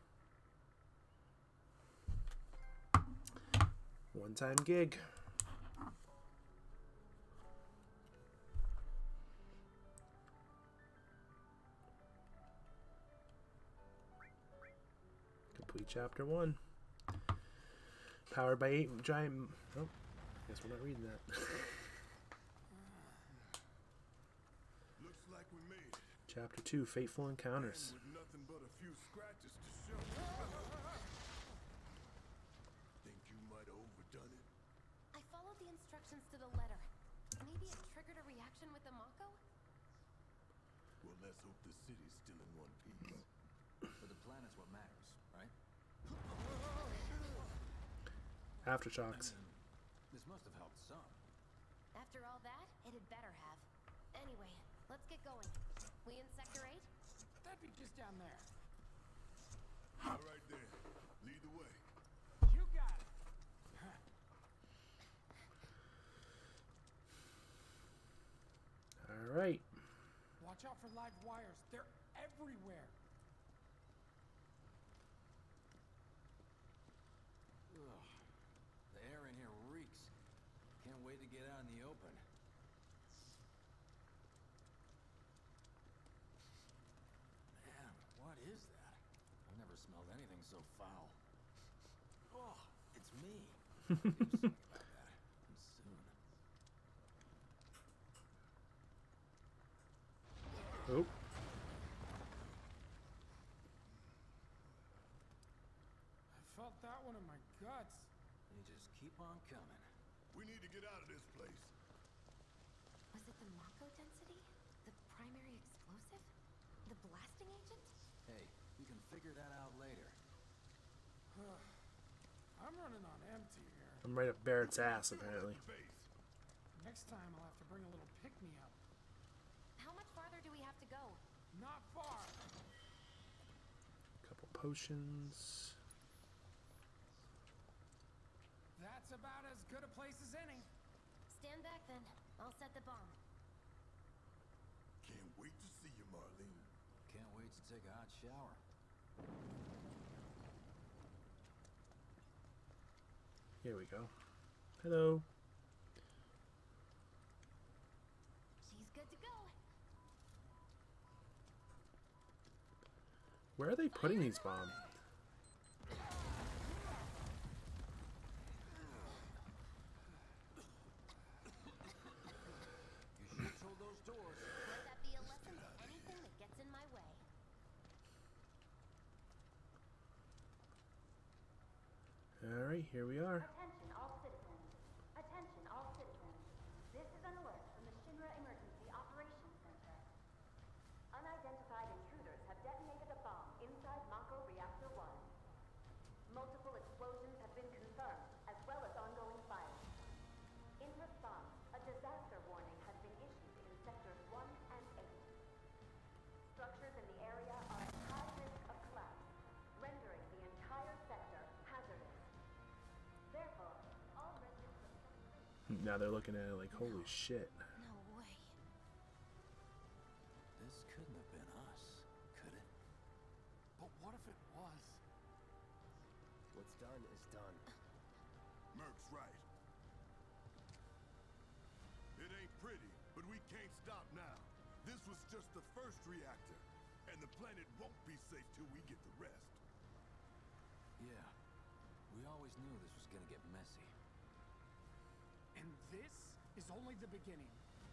One-time gig. Complete chapter one. Powered by eight giant... Oh, I guess we're not reading that. Looks like we made it. Chapter two, Fateful Encounters. With nothing but a few scratches to show. Think you might have overdone it? I followed the instructions to the letter. Maybe it triggered a reaction with the Mako? Well, let's hope the city's still in one piece. But the planet's what matters, right? Aftershocks. I mean, this must have helped some. After all that, it had better have. Anyway, let's get going. We in Sector eight? That'd be just down there. All right then. Lead the way. You got it. All right. Watch out for live wires. They're everywhere. Ugh. The air in here reeks. Can't wait to get out in the open. Man, what is that? I've never smelled anything so foul. Oh, it's me. Do something about that. And soon. Oh. I felt that one in my guts. You just keep on coming. We need to get out of this place. Was it the Mako density? The primary explosive? The blasting agent? Hey, we can figure that out later. I'm running on empty here. I'm right up Barrett's ass, apparently. Base. Next time I'll have to bring a little pick-me-up. How much farther do we have to go? Not far. Couple potions. That's about as good a place as any. Stand back then. I'll set the bomb. Can't wait to see you, Marlene. Can't wait to take a hot shower. Here we go. Hello. She's good to go. Where are they putting these bombs? You should control those doors. Let that be a lesson to anything that gets in my way. All right, here we are. Attention all citizens. Attention all citizens. This is an alert from the Shinra Emergency Operations Center. Unidentified intruders have detonated a bomb inside Mako Reactor one. Multiple explosions have been confirmed, as well as ongoing fire. In response, a disaster warning has been issued in sectors one and eight. Structures in the area are at high risk of collapse, rendering the entire sector hazardous. Therefore, all residents of Now they're looking at it like, holy shit. No way. This couldn't have been us, could it? But what if it was? What's done is done. Merc's right. It ain't pretty, but we can't stop now. This was just the first reactor, and the planet won't be safe till we get the rest. Yeah. We always knew this was gonna get messy. And this is only the beginning.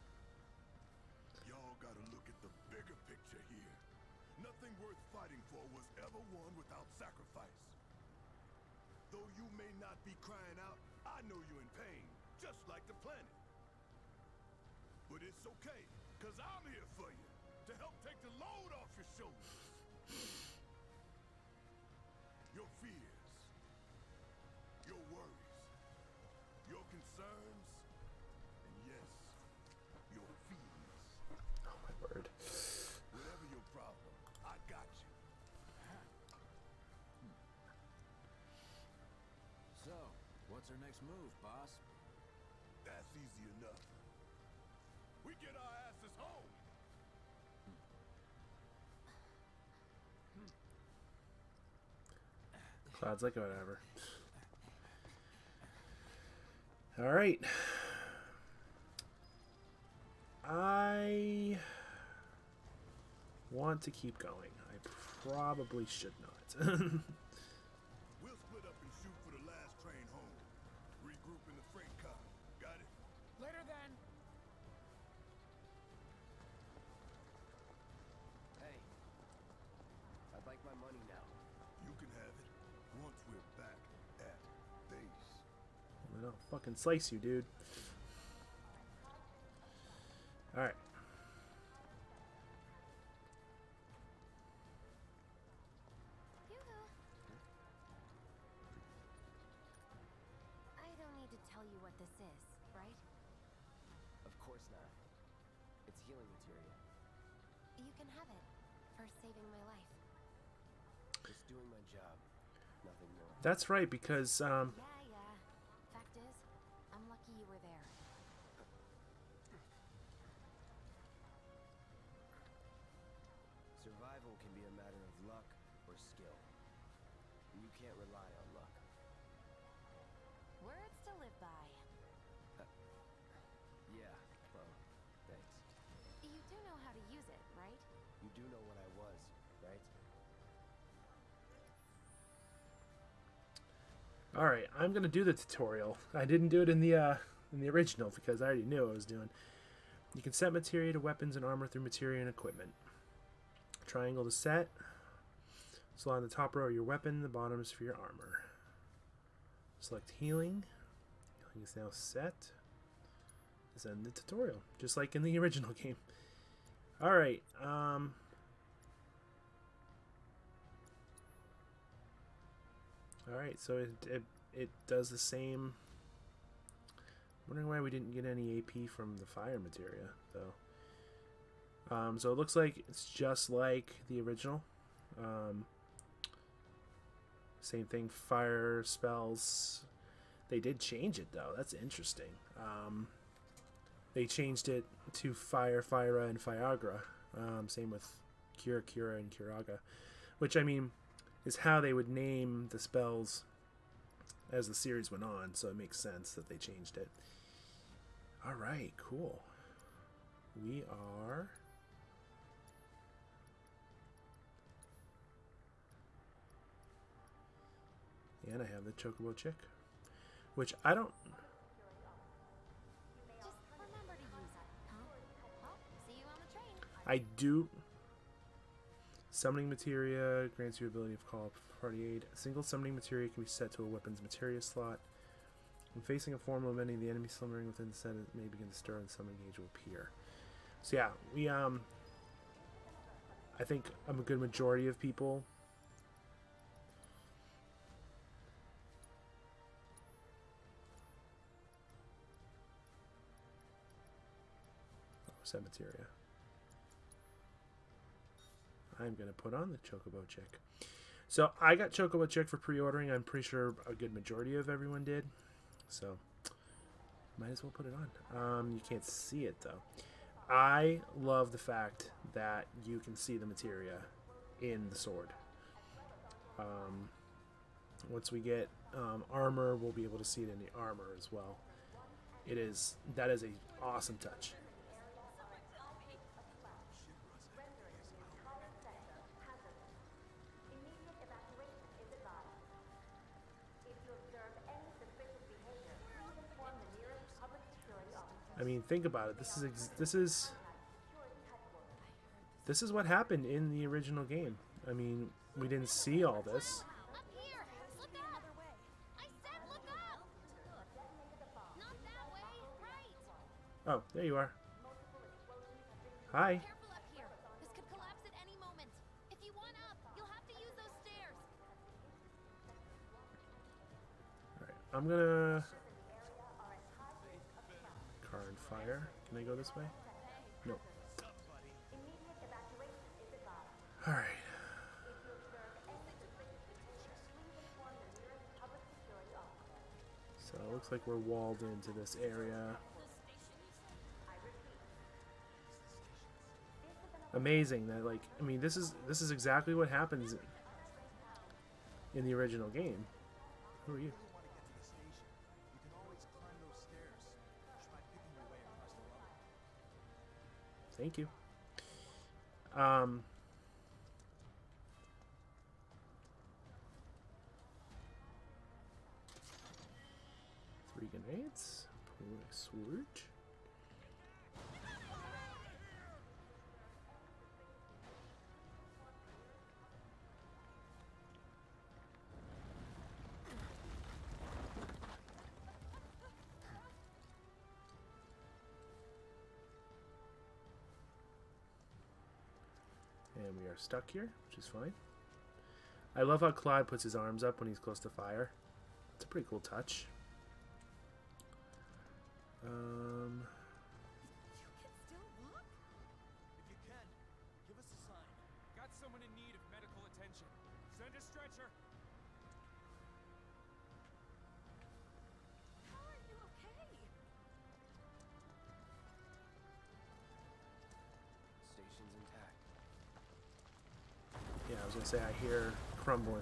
Y'all gotta look at the bigger picture here. Nothing worth fighting for was ever won without sacrifice. Though you may not be crying out, I know you're in pain. just like the planet. But it's okay, cause I'm here for you, to help take the load off your shoulders. Your fears, your worries, your concerns, and yes, your feelings. Oh my word. Whatever your problem, I got you. So, what's our next move, boss? That's easy enough. We get our asses home. Cloud's like, whatever. All right. I want to keep going. I probably should not. We'll split up and shoot for the last train home. Regroup in the freight car. Got it? Later then. Hey, I'd like my money now. You can have it once we're back at base. I'll fucking slice you, dude. All right. Yoo-hoo. I don't need to tell you what this is, right? Of course not. It's healing material. You can have it for saving my life. Just doing my job. Nothing more. That's right, because um, Yeah, yeah. Fact is, I'm lucky you were there. Survival can be a matter of luck or skill. And you can't rely on luck. Words to live by. Yeah, well, thanks. You do know how to use it, right? You do know what I was, right? all right, I'm gonna do the tutorial. I didn't do it in the uh, in the original because I already knew what I was doing. You can set materia to weapons and armor through materia and equipment. Triangle to set. So on the top row are your weapon, the bottom is for your armor. Select healing. Healing is now set. Let's end the tutorial, just like in the original game. Alright, um... Alright, so it, it, it does the same... I'm wondering why we didn't get any A P from the fire materia, though. Um, so it looks like it's just like the original. Um, same thing, fire spells. They did change it, though. That's interesting. Um, they changed it to Fire, Fyra, and Fyagra. Um, same with Cura, Cura, and Curaga. Which, I mean, is how they would name the spells as the series went on. So it makes sense that they changed it. Alright, cool. We are... And I have the Chocobo Chick. Which I don't... Just remember to use it, huh? Well, see you on the train. I do... Summoning materia grants you ability of call party aid. A single summoning materia can be set to a weapon's materia slot. When facing a form of any of the enemies slumbering within the set, it may begin to stir and the summon gauge will appear. So yeah, we um I think a good majority of people oh, set materia. I'm gonna put on the Chocobo Chick. So I got Chocobo Chick for pre-ordering. I'm pretty sure a good majority of everyone did. So might as well put it on. Um, you can't see it though. I love the fact that you can see the materia in the sword. Um, once we get um, armor, we'll be able to see it in the armor as well. It is that is a awesome touch. I mean, think about it. This is ex this is this is what happened in the original game. I mean, we didn't see all this. Up here! Look up! I said look up! Not that Oh, there you are. Hi. Careful up here. This could collapse at any moment. If you want up, you'll have to use those stairs. Alright, I'm gonna... Card fire. Can I go this way? No. Alright. So it looks like we're walled into this area. Amazing that, like, I mean, this is this is exactly what happens in the original game. Who are you? Thank you. Um, three grenades. Pull a sword. And we are stuck here, which is fine. I love how Claude puts his arms up when he's close to fire. It's a pretty cool touch. Um, You can still walk? If you can, give us a sign. Got someone in need of medical attention. Send a stretcher. How are you okay? Station's intact. yeah, I was gonna say I hear crumbling.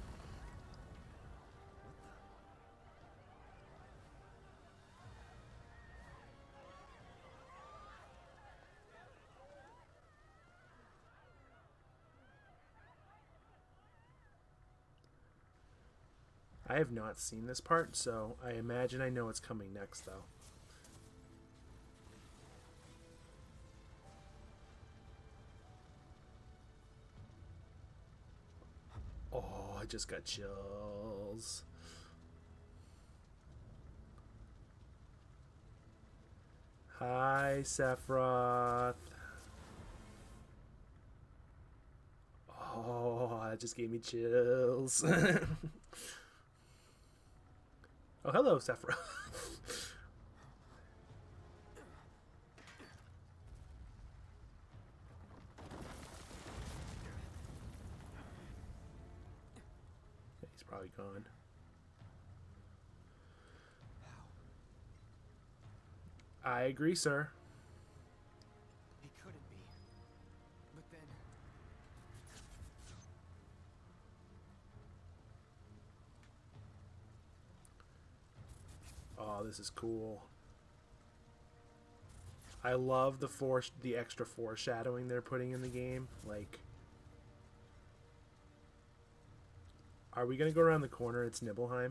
I have not seen this part, so I imagine I know what's coming next, though. Oh, I just got chills. Hi, Sephiroth. Oh, that just gave me chills. Oh, hello, Sephiroth. He's probably gone. I agree, sir. He couldn't be. But then... Oh, this is cool. I love the fore the extra foreshadowing they're putting in the game. Like, are we gonna go around the corner? It's Nibelheim.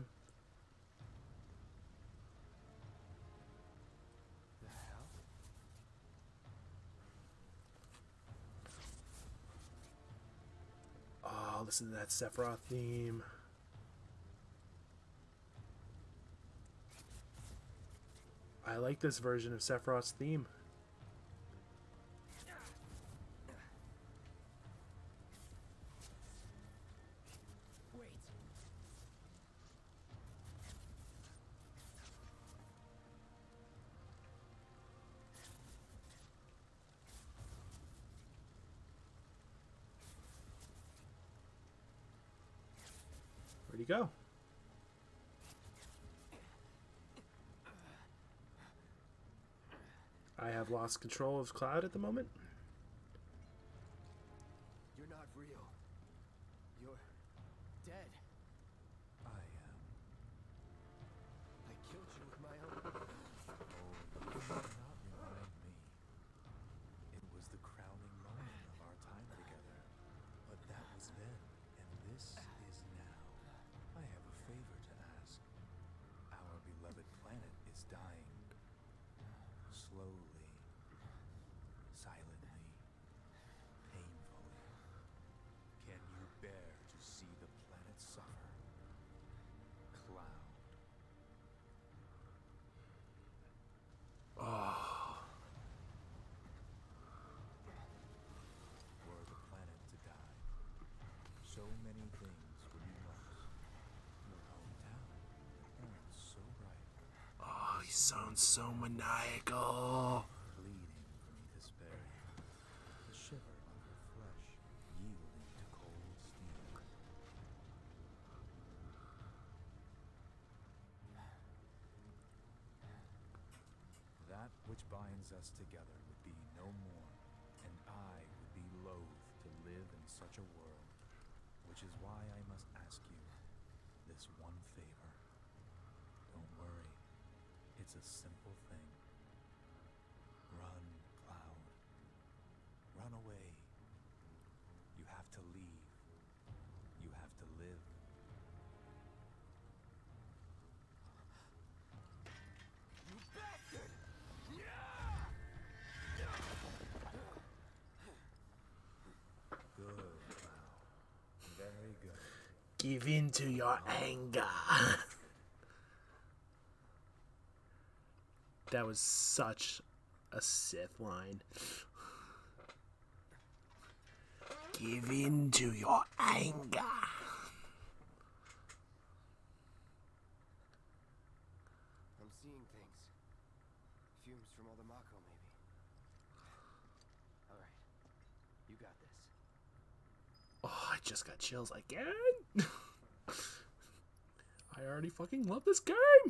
The hell? Oh, listen to that Sephiroth theme. I like this version of Sephiroth's theme. Wait. Where'd he go? I have lost control of Cloud at the moment. You're not real. You're dead. I am. I killed you with my own... Oh, you do not remind me. It was the crowning moment of our time together. But that was then, and this is now. I have a favor to ask. Our beloved planet is dying. Slowly. Silently. sounds so maniacal. bleeding from despair, the shiver of her flesh yielding to cold steel. That which binds us together would be no more, and I would be loath to live in such a world, which is why I must ask you this one favor. Don't worry, it's a simple thing. Run, Cloud. Run away. You have to leave. You have to live. You bastard! Good, Cloud. Very good. Give in to your anger. That was such a Sith line. Give in to your anger. I'm seeing things. Fumes from all the Mako, maybe. Alright. You got this. Oh, I just got chills again. I already fucking love this game.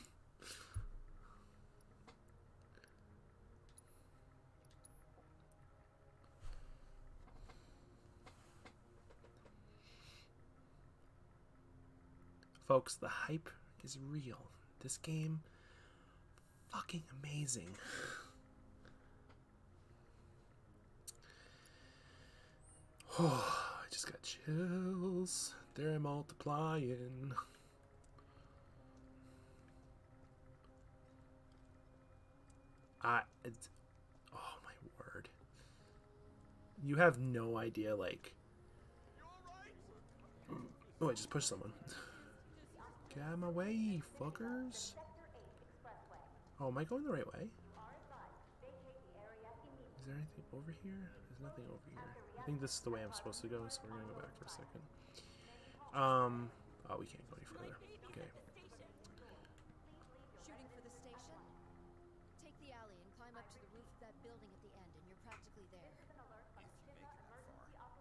Folks, the hype is real. This game, fucking amazing. Oh, I just got chills. They're multiplying. I, it's, oh my word. You have no idea, like. Oh, I just pushed someone. Get out of my way, fuckers. Oh, am I going the right way? Is there anything over here? There's nothing over here. I think this is the way I'm supposed to go, so we're gonna go back for a second. Um, oh, we can't go any further. Okay. Shooting for the station? Take the alley and climb up to the roof of that building at the end, and you're practically there. If you make it that far.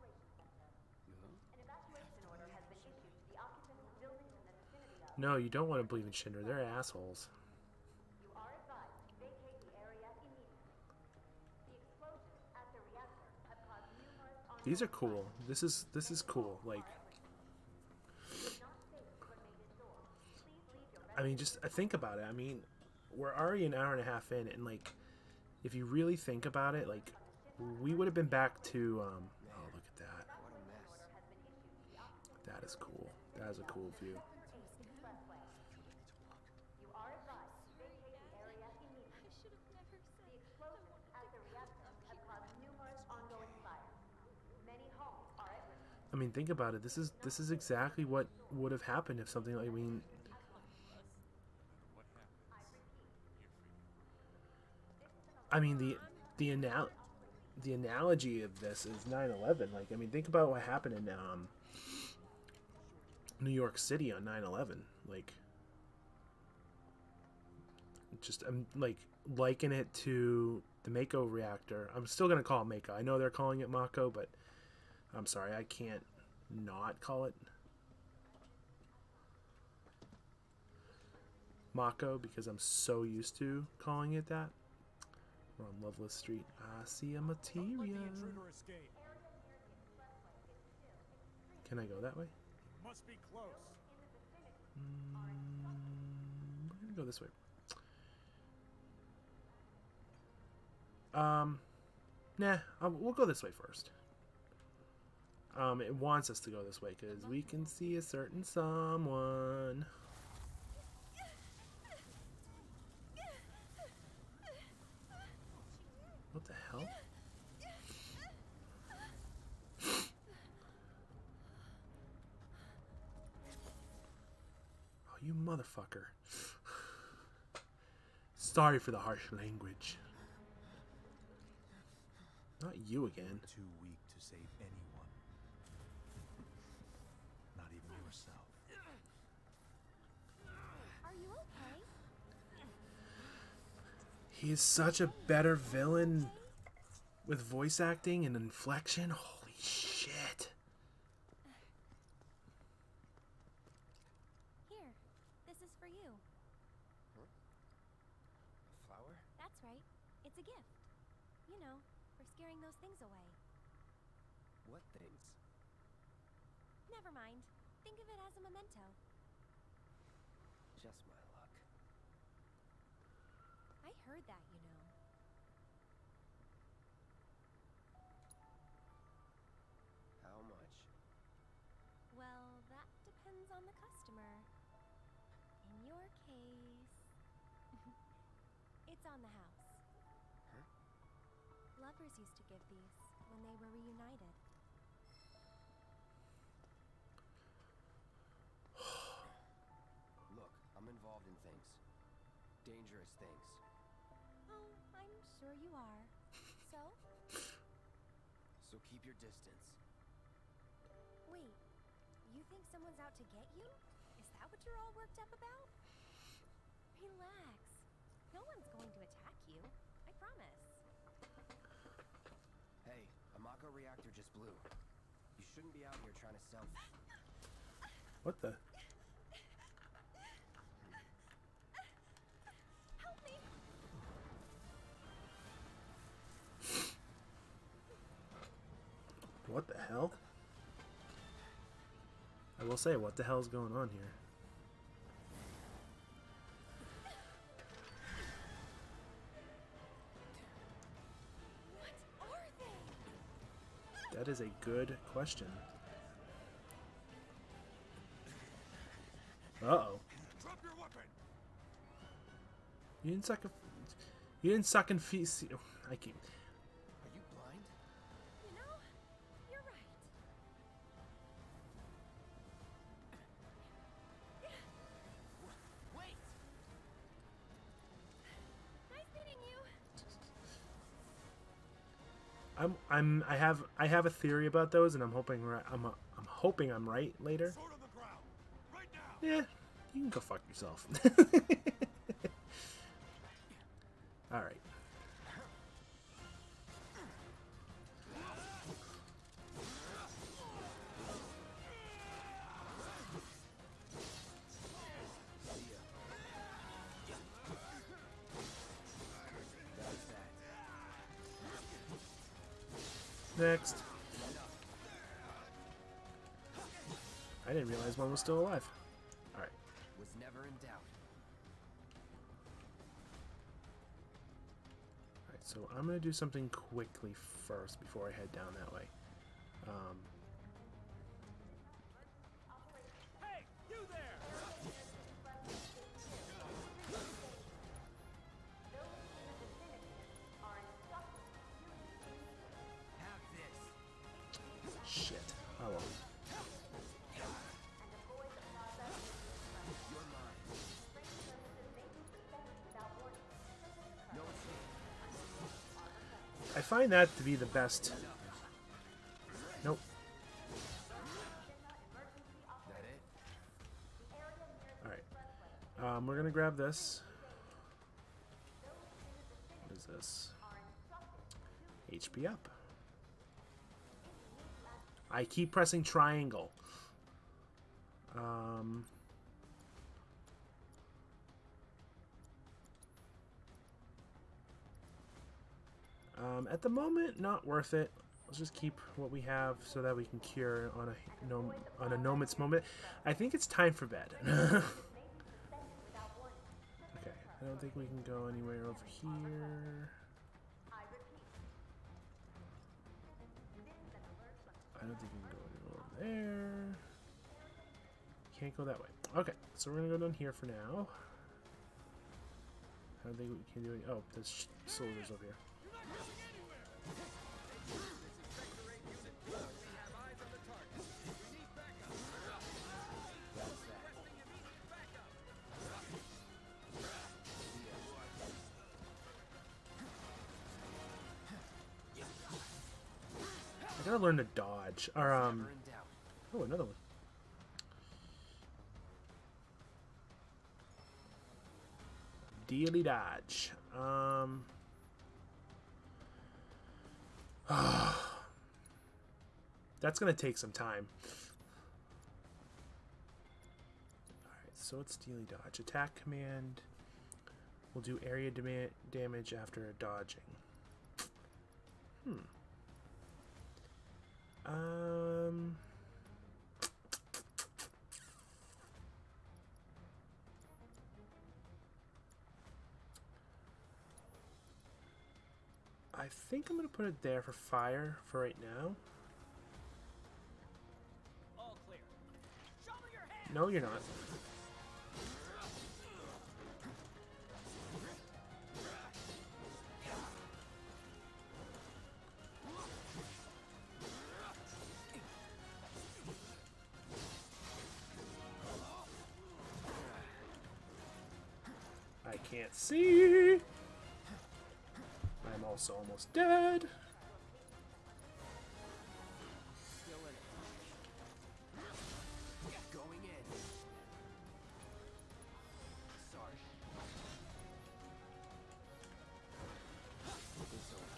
No, you don't want to believe in Shinra. They're assholes. These are cool. This is this is cool. Like, I mean, just think about it. I mean, we're already an hour and a half in, and like, if you really think about it, like, we would have been back to. Um, oh, look at that. What a mess. That is cool. That is a cool view. I mean, think about it. This is this is exactly what would have happened if something like I mean. I mean the the anal the analogy of this is nine eleven. Like, I mean, think about what happened in um, New York City on nine eleven. Like, just I'm like liken it to the Mako reactor. I'm still gonna call it Mako. I know they're calling it Mako, but I'm sorry, I can't not call it Mako because I'm so used to calling it that. We're on Loveless Street. I see a materia. Can I go that way? Must be close. Mm, we're gonna go this way. Um, nah, um, we'll go this way first. Um, it wants us to go this way because we can see a certain someone. What the hell? Oh, you motherfucker. Sorry for the harsh language. Not you again. Too weak to save anyone. Not even yourself. Are you okay? He is such a better villain with voice acting and inflection. Holy shit. Here, this is for you. Huh? A flower? That's right. It's a gift. You know, for scaring those things away. What things? Never mind. Think of it as a memento. Just my luck. I heard that, you know. How much? Well, that depends on the customer. In your case, it's on the house. Huh? Lovers used to give these when they were reunited. Look, I'm involved in things. Dangerous things. Oh, I'm sure you are. So? So keep your distance. Wait, you think someone's out to get you? Is that what you're all worked up about? Relax. No one's going to attack you. I promise. Hey, a Mako reactor just blew. You shouldn't be out here trying to sell. What the? Help me! What the hell? I will say, what the hell is going on here? What are they? That is a good question. Uh-oh. Drop your weapon! You didn't suck a... You didn't suck and feast... I keep... Are you blind? You know, you're right. Wait! Nice meeting you. I'm I'm I have I have a theory about those, and I'm hoping ri- I'm I'm hoping I'm right later. Sword on the ground! Right now! Yeah, you can go fuck yourself. All right. Next. I didn't realize one was still alive. All right. Was never in doubt. All right. So I'm gonna do something quickly first before I head down that way. Um, Hey, you there! Have this. shit. Oh well. You're mine. No escape. I find that to be the best. Nope. That it? All right. Um, we're gonna grab this. What is this? H P up. I keep pressing triangle. Um, um, at the moment, not worth it. Let's just keep what we have so that we can cure on a no, on a moment's moment. I think it's time for bed. Okay, I don't think we can go anywhere over here. I don't think we can go anywhere over there. Can't go that way. Okay, so we're gonna go down here for now. I don't think we can do any. Oh, there's sh soldiers over here. I gotta learn to dodge. Or um. Never in doubt. Oh, another one. Dealy dodge. Um. That's gonna take some time. Alright, so it's Dealy dodge. Attack command will do area dama damage after dodging. Hmm. Um. I think I'm gonna put it there for fire for right now. All clear. Show me your hand. No, you're not. I can't see. I'm also almost dead. Still in it. Going in. Sarge. It's over.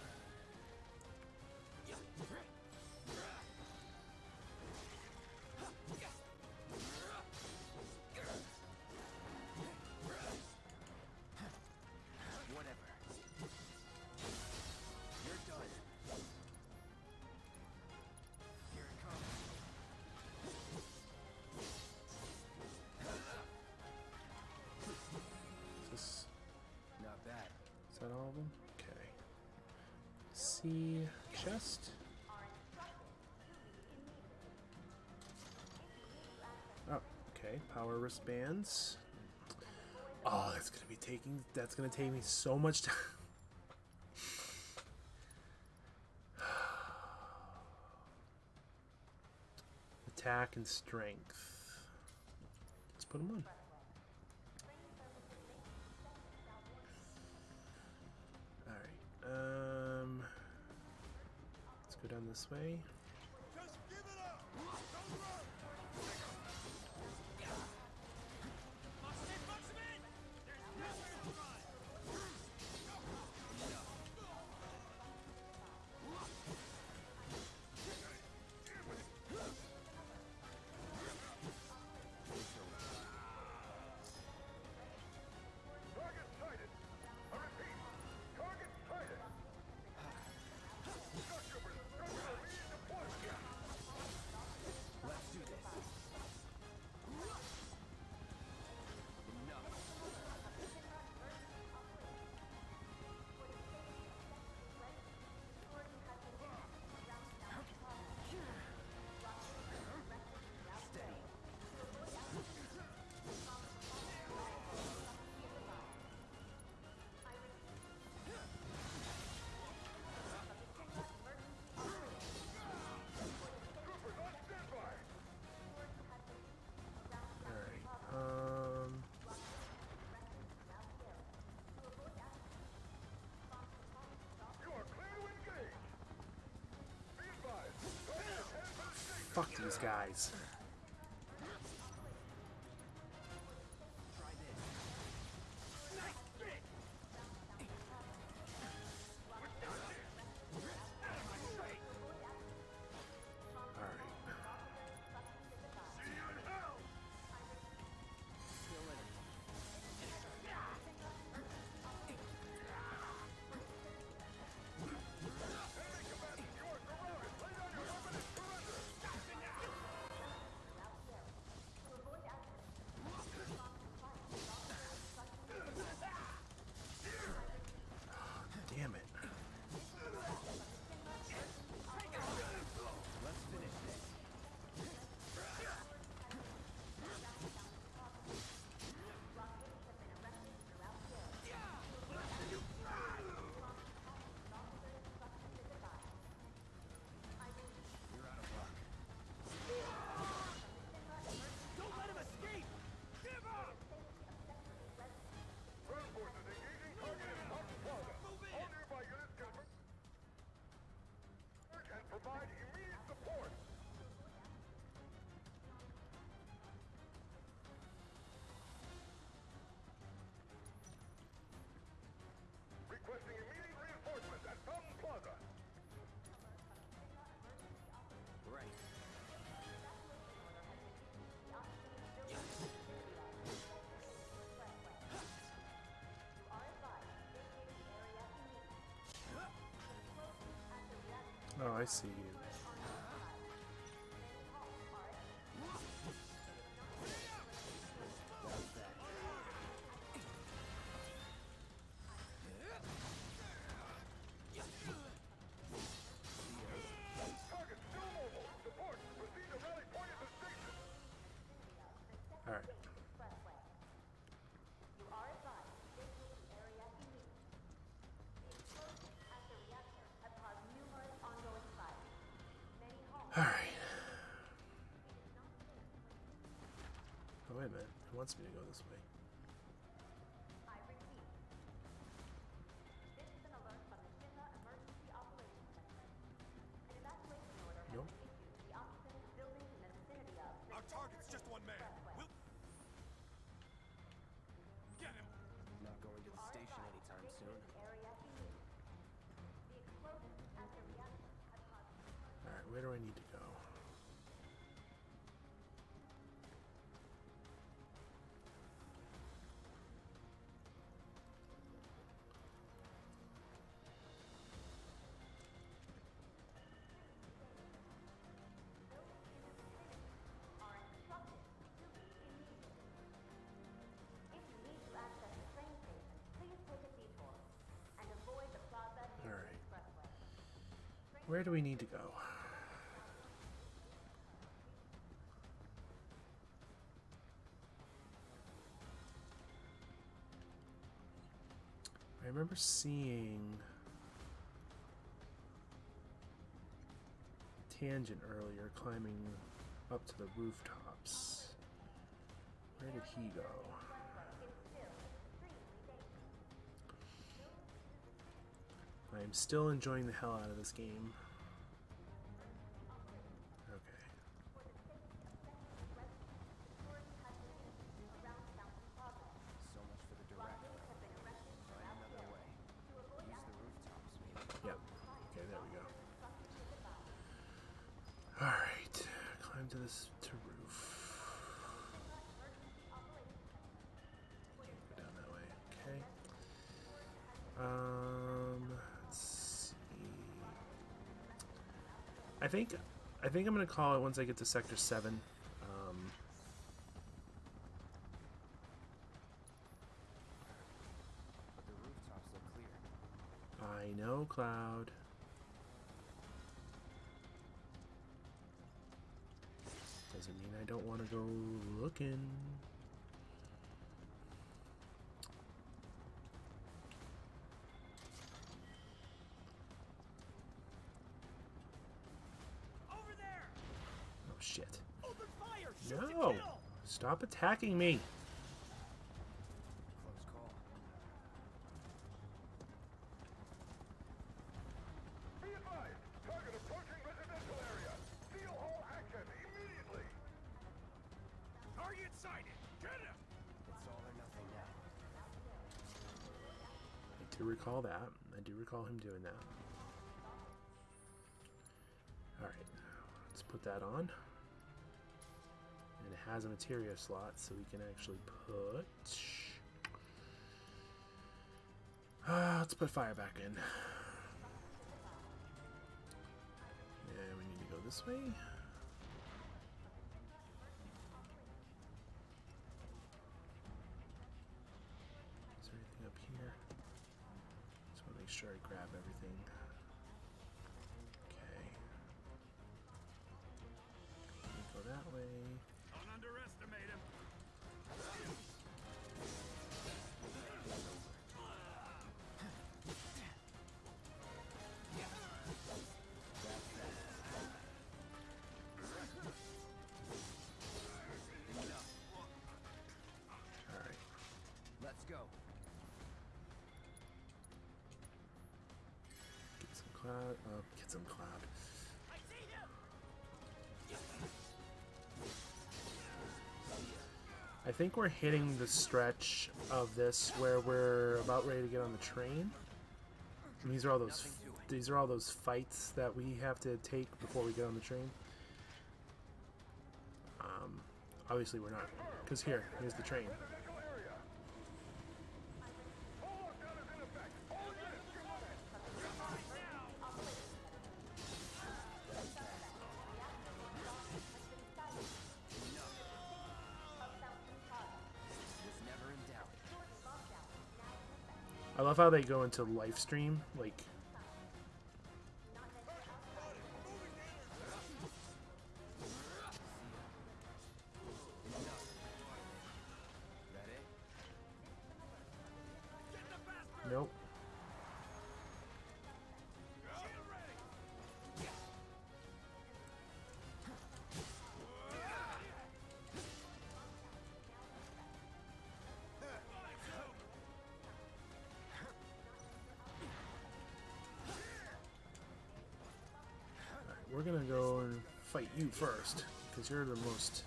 Whatever. You're done. Here it comes. Is this, Not bad. is that all of them? Okay. C chest. Oh, okay. Power wristbands. Oh, that's gonna be taking. That's gonna take me so much time. Attack and strength. Let's put them on. Alright, um, let's go down this way. Just give it up! Don't run! Box him in, box him in. There's nowhere to run. Target sighted! I repeat, target sighted! Structure with structure immediate deployment! Let's do this. Enough. Steady. Troopers on standby! Alright, um, You are clear to engage! Be advised, target is headed for the station! fuck these guys. Try this. Alright. See you in hell! Still in it. Enemy combatants, you are surrounded! Lay down your weapon and surrender! Oh, I see you. Alright. Alright. Oh, wait a minute. It wants me to go this way. Nope. Our target's just one man. We'll get him. Not going to the station anytime soon. Alright, where do I need to go? Alright. Where do we need to go? I remember seeing Tangent earlier climbing up to the rooftops. Where did he go? I am still enjoying the hell out of this game. Okay. So much for the direct route. Find another way. Use the rooftops, maybe. Yep. Okay, there we go. Alright. Climb to this to roof. Can't go down that way. Okay. Um let's see. I think I think I'm gonna call it once I get to sector seven. Um But the rooftops look clear. I know, Cloud. Doesn't mean I don't want to go looking. over there. Oh shit. Open fire. Shoot to No! kill. Stop attacking me! Close call. Be advised, target approaching residential area. Steel hall action immediately. Target sighted. Get him. It's all or nothing now. I do recall that. I do recall him doing that. Alright, let's put that on. And it has a materia slot, so we can actually put... Uh, let's put fire back in. And we need to go this way. Is there anything up here? Just want to make sure I grab everything. Okay. We go that way. Don't underestimate him. Alright. Let's go. Get some cloud. Oh, get some cloud. I see him. I think we're hitting the stretch of this where we're about ready to get on the train. And these are all those these are all those fights that we have to take before we get on the train. Um, obviously we're not, because here, here's the train. Residential area. Full lockdown is in effect. All units, get moving. I love how they go into live stream, like. Nope. We're gonna go and fight you first, because you're the most.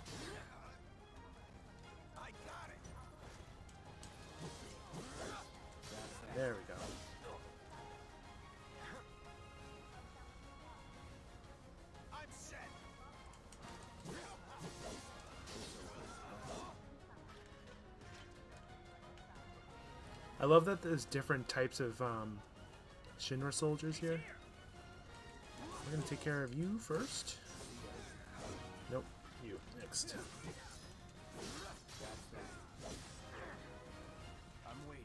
There we go. I love that there's different types of um, Shinra soldiers here. We're gonna take care of you first. Nope, you next. I'm waiting.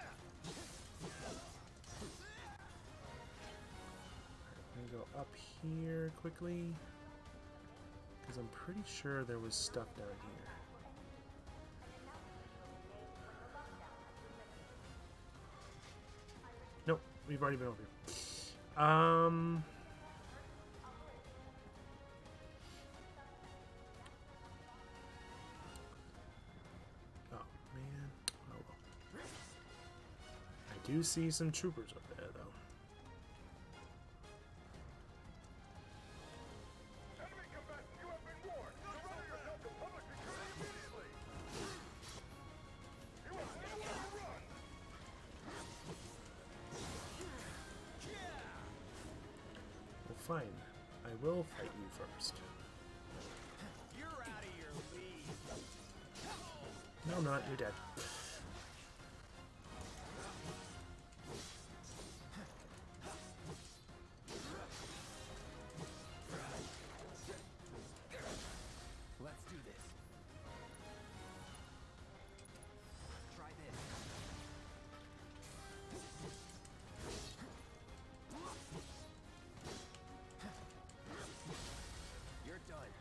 I'm gonna go up here quickly, because I'm pretty sure there was stuff down here. Nope, we've already been over here. Um. I do see some troopers up there, though. Enemy combatant, you have been warned. Surrender yourself to public security immediately. You have nowhere to run. Well, fine. I will fight you first. You're out of your league. No, I'm not. You're dead. Let's do this. Try this. You're done.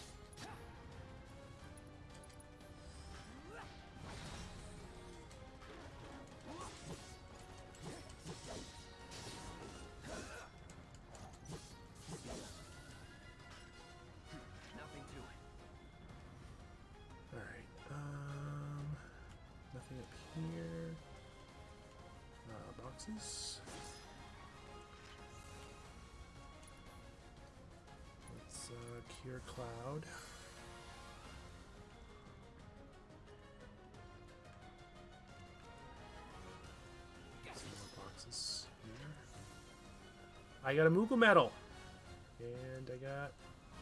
Nothing to it. Alright, um, nothing up here. Uh, boxes. Let's uh, cure Cloud. Some more boxes here. I got a Moogle medal! And I got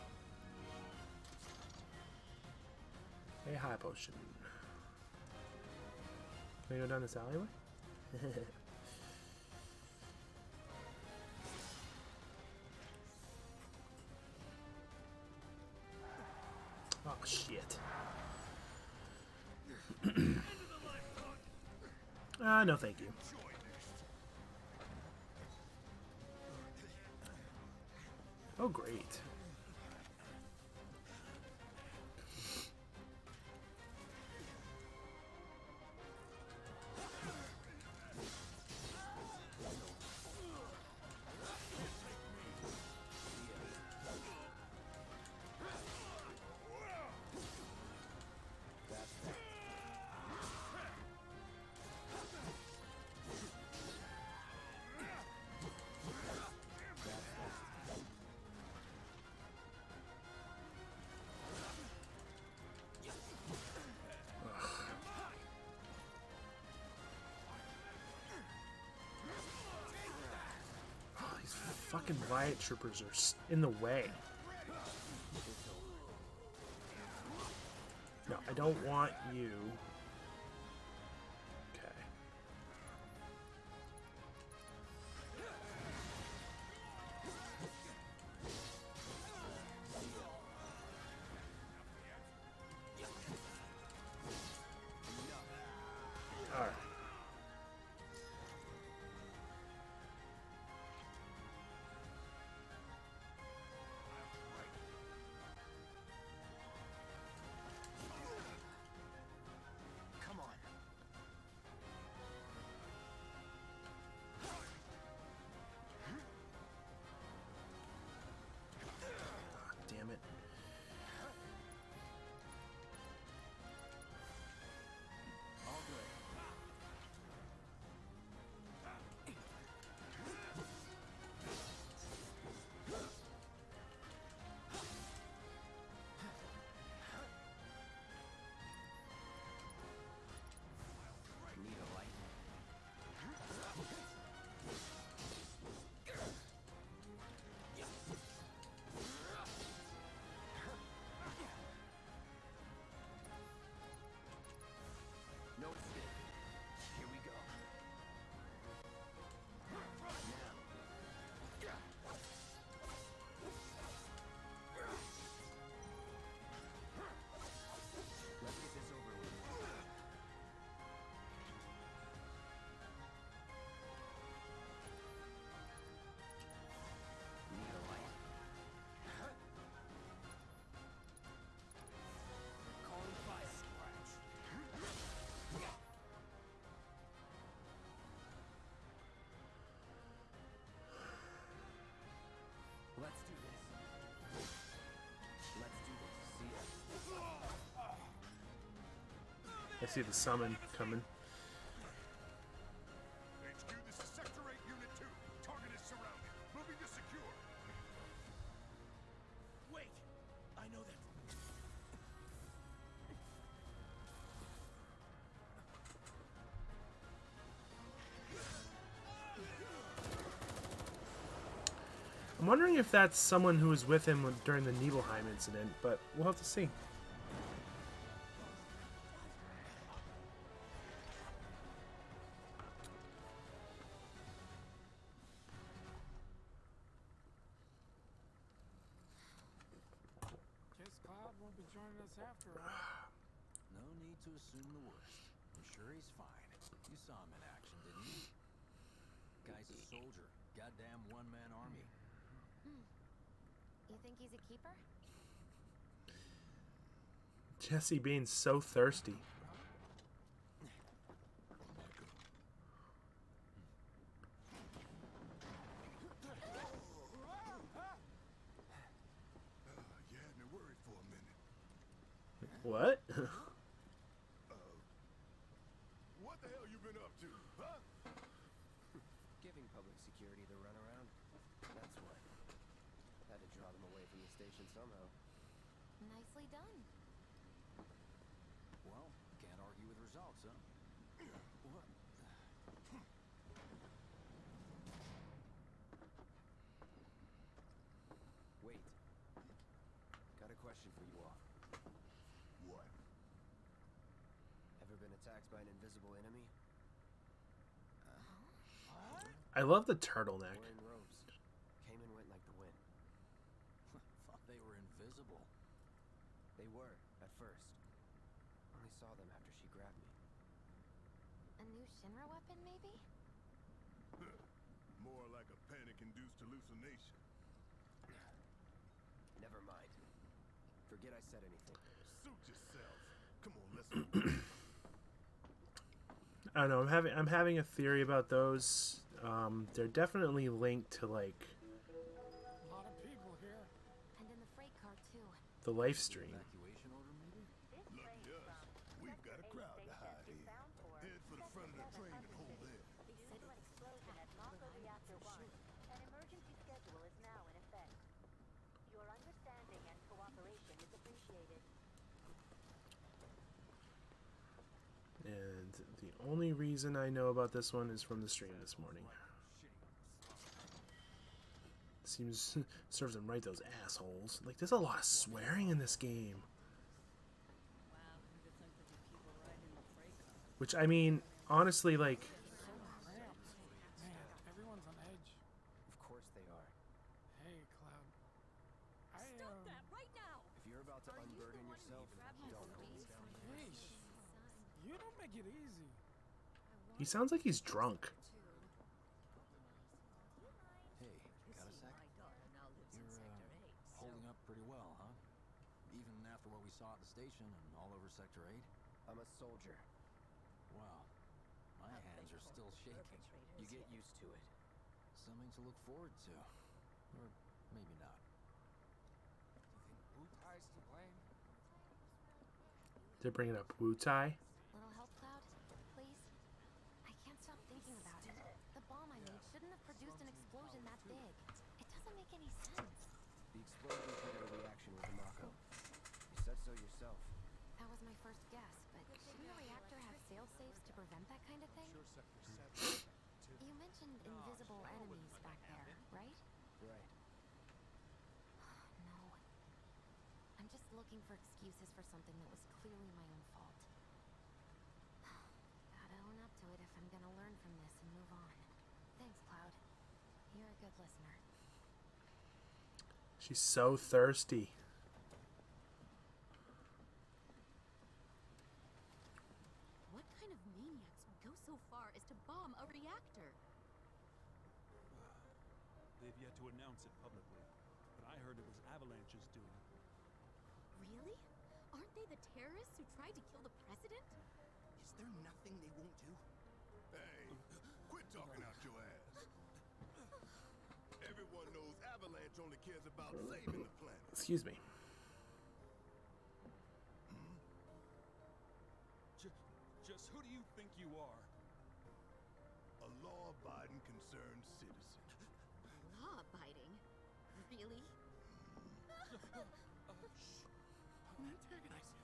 a high potion. Can I go down this alleyway? Oh shit. Ah, no thank you. Oh great. Fucking riot troopers are s- in the way. No, I don't want you. Okay. Alright. see the summon coming. H Q, this is Sector eight, Unit two. Target is surrounded. Moving to secure. Wait! I know that. I'm wondering if that's someone who was with him during the Nibelheim incident, but we'll have to see. Guess Cloud won't be joining us after all. No need to assume the worst. I'm sure he's fine. You saw him in action, didn't you? Guy's a soldier. Goddamn one-man army. You think he's a keeper? Jesse being so thirsty. You had me worried for a minute. What? What the hell you been up to, huh? Giving public security the runaround. That's what. Had to draw them away from the station somehow. Nicely done. Well, can't argue with results, huh? What? Wait. Got a question for you all. What? Ever been attacked by an invisible enemy? I love the turtleneck. Wearing robes. Came and went like the wind. Thought they were invisible. They were, at first. Only saw them after she grabbed me. A new Shinra weapon, maybe? More like a panic-induced hallucination. Never mind. Forget I said anything. Suit yourself. Come on, let's go. I don't know. I'm having I'm having a theory about those. Um, they're definitely linked to like A lot of people here. And in the freight car, too. the life stream. Evacuation order, maybe? Lucky us. We've got a crowd to hide in. Head for the front of the train and hold there. Due to an explosion at Mako Reactor one, an emergency schedule is now in effect. Your understanding and cooperation is appreciated. And the only reason I know about this one is from the stream this morning. Seems serves them right, those assholes. Like, there's a lot of swearing in this game. Which, I mean, honestly, like, Man, everyone's on edge. Of course they are. Hey, Cloud. I, Stop um... that right now! If you're about to unburden yourself, don't. Yeesh. You don't make it easy. he sounds like he's drunk. Hey, got a sec? You're, uh, holding up pretty well, huh? Even after what we saw at the station and all over Sector eight? I'm a soldier. Wow. My hands are still shaking. You get used to it. Something to look forward to. Or maybe not. Do you think Wu Tai's to blame? They're bringing up Wu Tai. Little help, Cloud? Please? I can't stop thinking about it. The bomb I made shouldn't have produced an explosion that big. It doesn't make any sense. The explosion triggered a reaction with the Mako. You said so yourself. That was my first guess, but shouldn't the reactor have fail-safes to prevent that kind of thing? You mentioned invisible enemies back there, right? Right. No. I'm just looking for excuses for something that was clearly my own fault. Gotta own up to it if I'm gonna learn from this and move on. Thanks, Cloud. You're a good listener. She's so thirsty. What kind of maniacs would go so far as to bomb a reactor? They've yet to announce it publicly, but I heard it was Avalanche's doing. Really? Aren't they the terrorists who tried to kill the president? Is there nothing they won't do? Hey, quit talking out your ass. Everyone knows Avalanche only cares about saving the planet. Excuse me. J Really? Antagonized.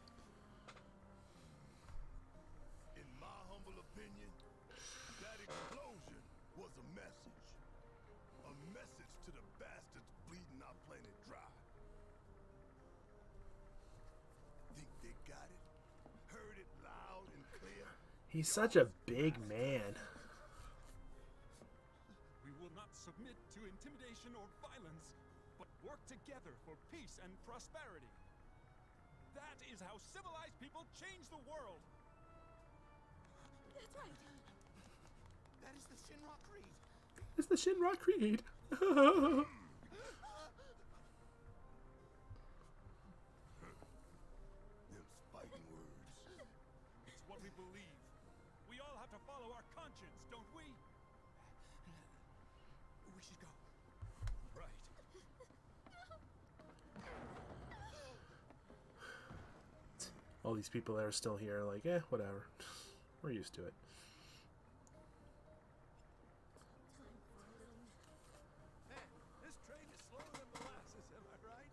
In my humble opinion, that explosion was a message. A message to the bastards bleeding our planet dry. Think they got it? Heard it loud and clear? He's such a big man. We will not submit to intimidation or violence, but work together for peace and prosperity. That is how civilized people change the world. That's right. That is the Shinra Creed. It's the Shinra Creed. Them fighting words. It's what we believe. We all have to follow our conscience, don't we? We should go. Right. All these people that are still here are like, eh, whatever. We're used to it. Man, this train is slower than molasses, am I right?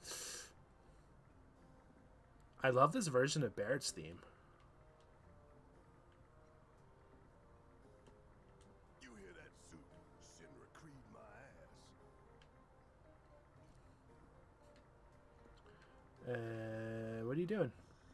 I love this version of Barrett's theme. You hear that suit? Shinra Creed my ass. Uh, what are you doing?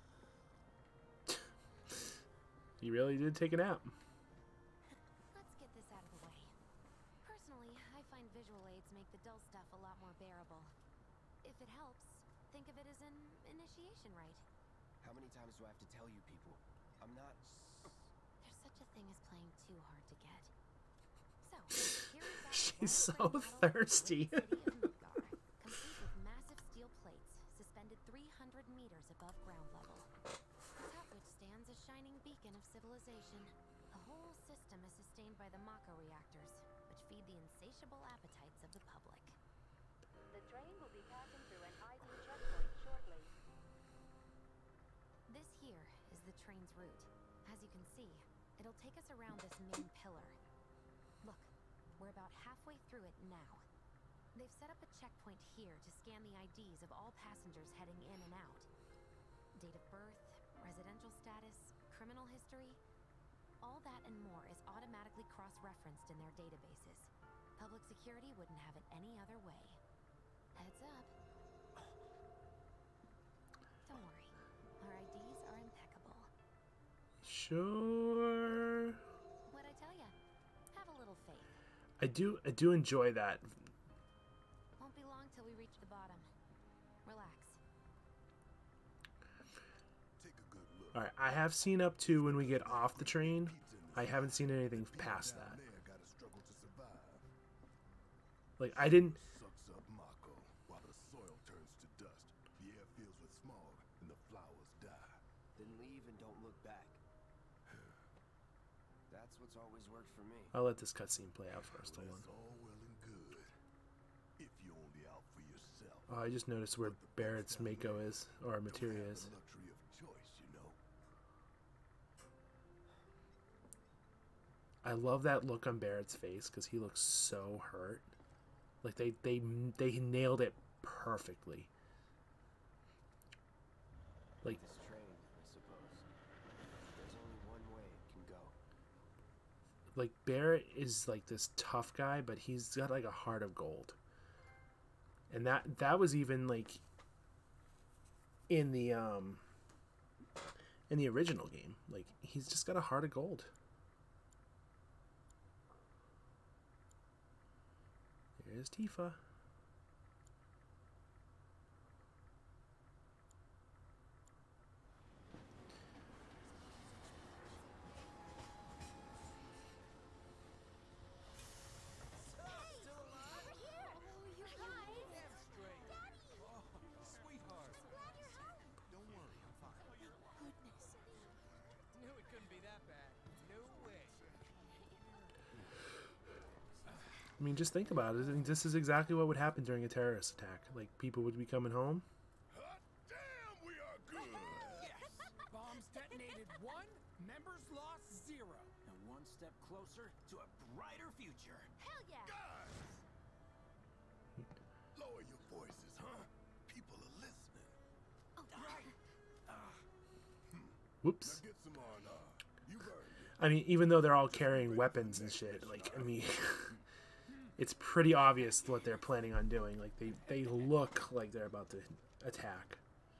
You really did take a nap. Let's get this out of the way. Personally, I find visual aids make the dull stuff a lot more bearable. If it helps, think of it as an initiation rite. How many times do I have to tell you people? I'm not... There's such a thing as playing too hard to get. So, here is that She's so one-frame model of the thirsty. great city of Midgar, complete with massive steel plates suspended three hundred meters above ground level. Atop which stands a shining beacon of civilization. The whole system is sustained by the Mako reactors, which feed the insatiable appetites of the public. The train will be passing through an I D checkpoint shortly. This here is the train's route. As you can see, it'll take us around this main pillar. Look, we're about halfway through it now. They've set up a checkpoint here to scan the I Ds of all passengers heading in and out. Date of birth, residential status, criminal history, all that and more is automatically cross-referenced in their databases. Public security wouldn't have it any other way. Heads up. Don't worry, our I Ds are impeccable. Sure. What'd I tell ya? Have a little faith. I do. I do enjoy that. Won't be long till we reach the bottom. Relax. Take a good look. All right, I have seen up to when we get off the train. I haven't seen anything past that. Down there gotta struggle to survive. Like I didn't. Sucks up Mako while the soil turns to dust. The air fills with smog and the flowers die. Then leave and don't look back. That's what's always worked for me. I'll let this cutscene play out first. Hold on. That's all well and good. If you're only out for yourself. Oh, I just noticed where Barrett's Mako is, or materia Don't have is. the luxury of choice, you know. I love that look on Barrett's face because he looks so hurt. Like they they they nailed it perfectly. Like This train, I suppose. There's only one way it can go. like Barrett is like this tough guy, but he's got like a heart of gold. And that that was even like in the um in the original game. Like he's just got a heart of gold. There's Tifa. Sweetheart. Don't worry, I'm fine. Knew it couldn't be that bad. No way. I mean, just think about it. I mean, this is exactly what would happen during a terrorist attack. Like, people would be coming home. Hot damn, we are good. Bombs detonated one, members lost zero. And one step closer to a brighter future. Hell yeah! Guys, lower your voices. Whoops. Now get some R and R. You've earned it. I mean, even though they're all carrying weapons and shit, like, I mean, it's pretty obvious what they're planning on doing. Like, they, they look like they're about to attack.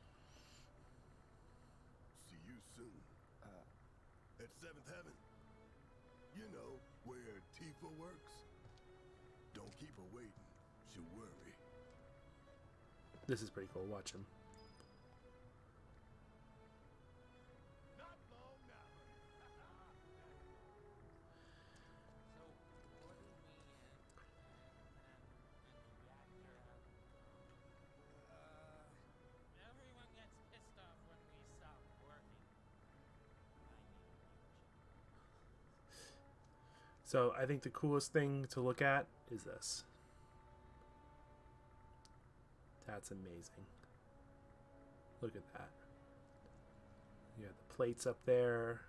See you soon. Uh, at Seventh Heaven. You know, where Tifa works. Don't keep her waiting. She'll worry. This is pretty cool. Watch him. Not long now. So, what do we, uh, plan when a reactor, uh... Everyone gets pissed off when we stop working. So I think the coolest thing to look at is this. That's amazing. Look at that. You got the plates up there.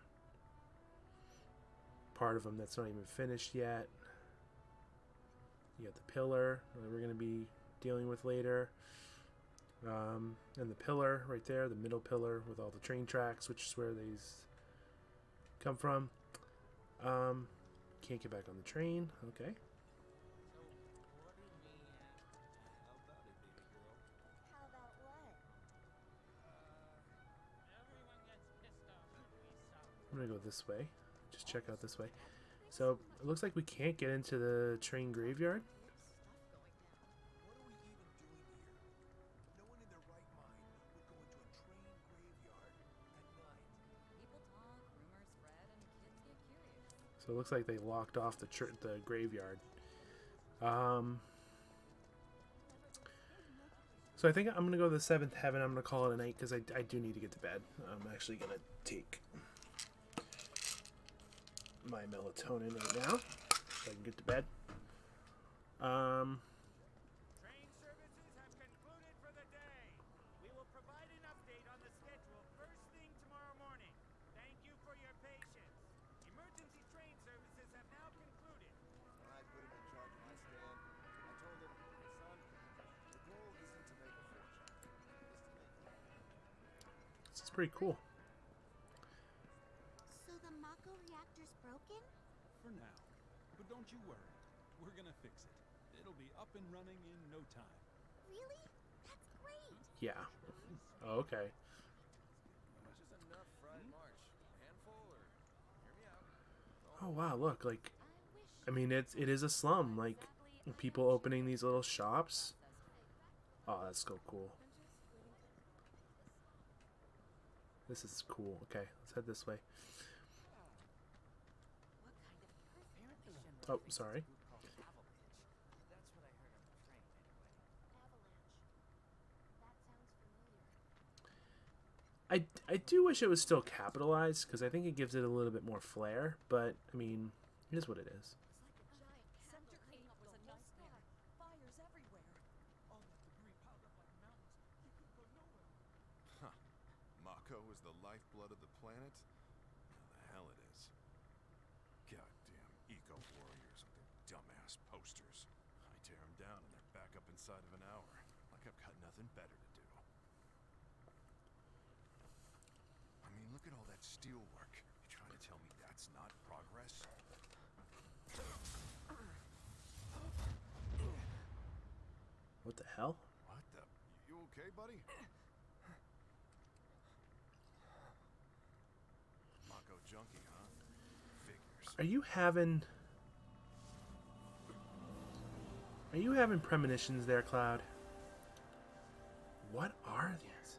Part of them that's not even finished yet. You got the pillar that we're going to be dealing with later. Um, and the pillar right there, the middle pillar with all the train tracks, which is where these come from. Um, can't get back on the train. Okay. So, what do we, uh... How about it, baby girl? How about what? Uh... Everyone gets pissed off when we stop. I'm gonna go this way. Just check out this way. So it looks like we can't get into the train graveyard. What are we even doing here? No one in their right mind would go into a train graveyard at night. People talk, rumors spread, and kids get curious. So it looks like they locked off the tr the graveyard. Um. So I think I'm gonna go to the seventh heaven. I'm gonna call it a night because I I do need to get to bed. I'm actually gonna take my melatonin right now so I can get to bed. Um. Train services have concluded for the day. We will provide an update on the schedule first thing tomorrow morning. Thank you for your patience. Emergency train services have now concluded. I put him in charge of my stand. I told him, son, the goal isn't to make a fortune. It's to make life. This is pretty cool. So the Mako reactor's broken? For now. But don't you worry. We're gonna fix it. It'll be up and running in no time. Really? That's great! Yeah. Oh, okay. Just enough fried march. A handful or hear me out. Oh wow! Look, like, I mean, it's it is a slum. Like, people opening these little shops. Oh, that's so cool. This is cool. Okay, let's head this way. Oh, sorry. That's what I heard on the train, anyway. Avalanche. That sounds familiar. I, I do wish it was still capitalized because I think it gives it a little bit more flair. But I mean, it is what it is. Center eight was a nightmare. Fires everywhere. All that debris piled up like mountains. You could go nowhere. Huh. Mako is the lifeblood of the planet? How the hell it is. Goddamn eco-warriors with their dumbass posters. I tear them down and they're back up inside of an hour. Like I've got nothing better to do. I mean, look at all that steel work. You trying to tell me that's not progress? What the hell? What the? You okay, buddy? Mako junkie, huh? Figures. Are you having? Are you having premonitions there, Cloud? What are these?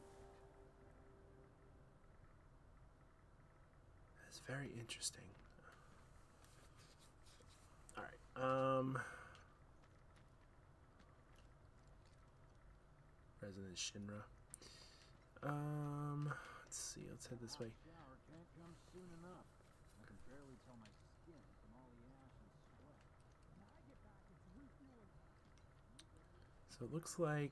That's very interesting. All right. Um. Resident Shinra. Um. Let's see. Let's head this way. Shower can't come soon enough. I can barely tell my skin from all the ash and sweat. When I get back, it's refueling time. So it looks like.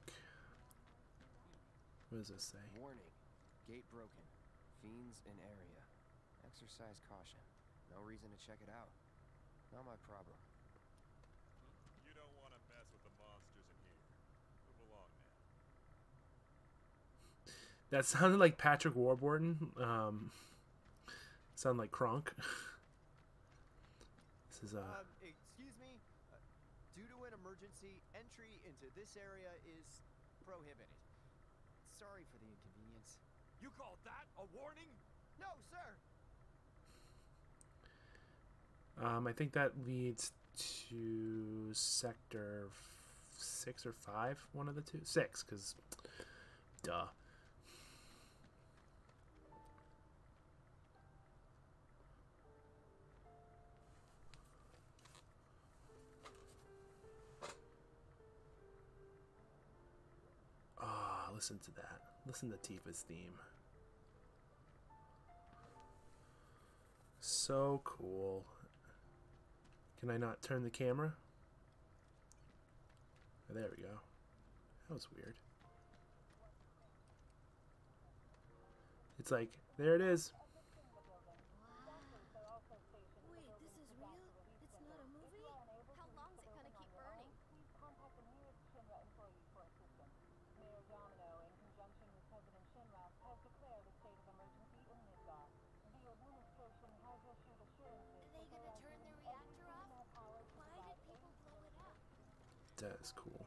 What does this say? Warning. Gate broken. Fiends in area. Exercise caution. No reason to check it out. Not my problem. You don't want to mess with the monsters in here. Move along now. That sounded like Patrick Warburton. Um, sounded like Kronk. This is uh. Um, excuse me. Uh, due to an emergency, entry into this area is prohibited. Sorry for the inconvenience. You call that a warning? No, sir. Um, I think that leads to sector f- six or five. One of the two. Six, because, duh. Ah, oh, listen to that. Listen to Tifa's theme. So cool. Can I not turn the camera? Oh, there we go. That was weird. It's like, there it is. Wait, this is real? It's not a movie? How long's it gonna keep burning? Are they gonna turn the reactor off? Why did people blow it up? That is cool.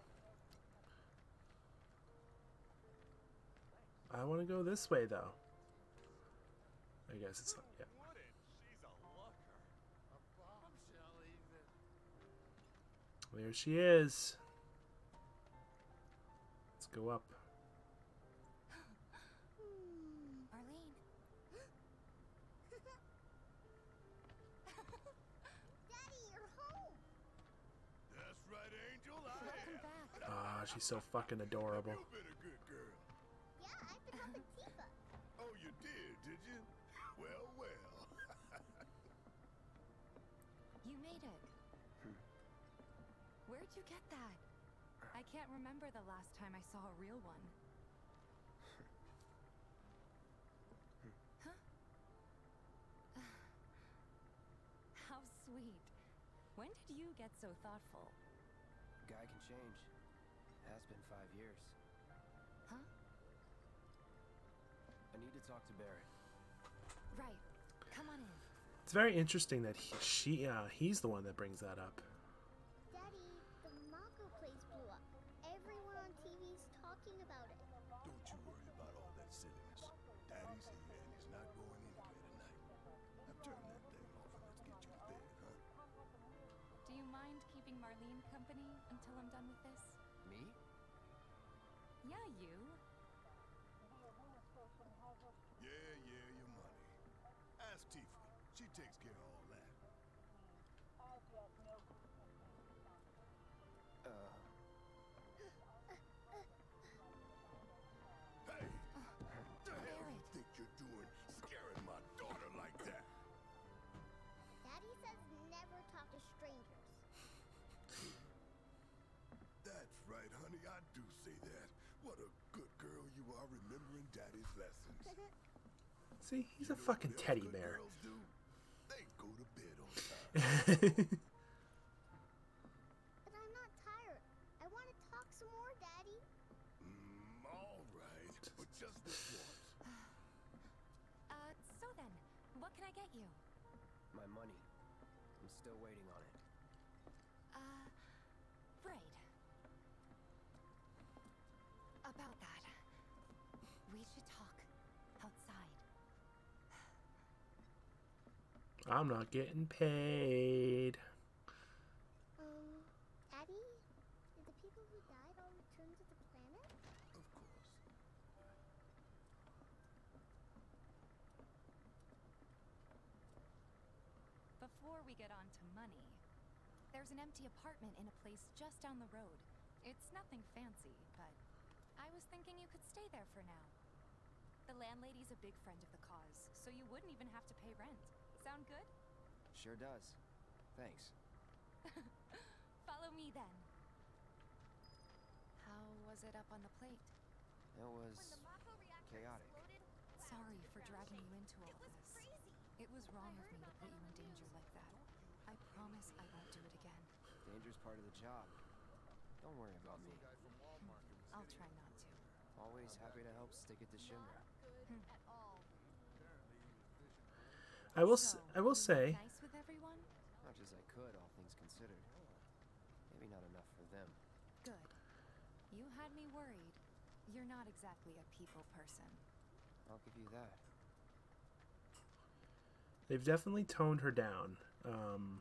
I want to go this way, though. I guess it's not, yeah. Wouldn't? She's a looker. A bombshell, even. There she is. Let's go up. Arlene. Daddy, you're home. That's right, Angel. I Welcome am. back. Ah, she's so fucking adorable. You've been a good girl. Yeah, I've been helping Tifa. Oh, you did, did you? Well, well. You made it. Where'd you get that? I can't remember the last time I saw a real one. Huh? How sweet. When did you get so thoughtful? Guy can change. Has been five years. Huh? I need to talk to Barrett. Right. Come on in. It's very interesting that he, she, uh, he's the one that brings that up. Daddy, the Mako place blew up. Everyone on T V's talking about it. Don't you worry about all that silliness. Daddy's here and he's not going anywhere tonight. Now turn that thing off and let's get you to bed, huh? Do you mind keeping Marlene company until I'm done with this? Me? Yeah, you. Yeah, yeah, your money. Ask Tifa. She takes care of all that. Uh, Hey! What the hell you think you're doing scaring my daughter like that? Daddy says never talk to strangers. That's right, honey. I do say that. What a good girl you are remembering Daddy's lessons. See, he's a You know fucking what else teddy good bear. girls do? They go to bed on time. But I'm not tired. I want to talk some more, Daddy. Mm, all right, but just this once. Uh, so then, what can I get you? my money. I'm still waiting on it. Uh, right. About that. We should talk outside. I'm not getting paid. Um, Daddy? Did the people who died all return to the planet? Of course. Before we get on to money, there's an empty apartment in a place just down the road. It's nothing fancy, but I was thinking you could stay there for now. The landlady's a big friend of the cause, so you wouldn't even have to pay rent. Sound good? Sure does. Thanks. Follow me then. How was it up on the plate? It was When the Mako reactor chaotic. exploded, sorry for dragging you into all It was this. crazy. It was wrong of me to put you in danger like that. I promise I won't do it again. Danger's part of the job. Don't worry about me. I'll try not to. Always happy to help stick it to Shinra. Good at all. I will. s- So, I will say. nice with everyone? Much as I could, all things considered. Maybe not enough for them. Good. You had me worried. You're not exactly a people person. I'll give you that. They've definitely toned her down. Um,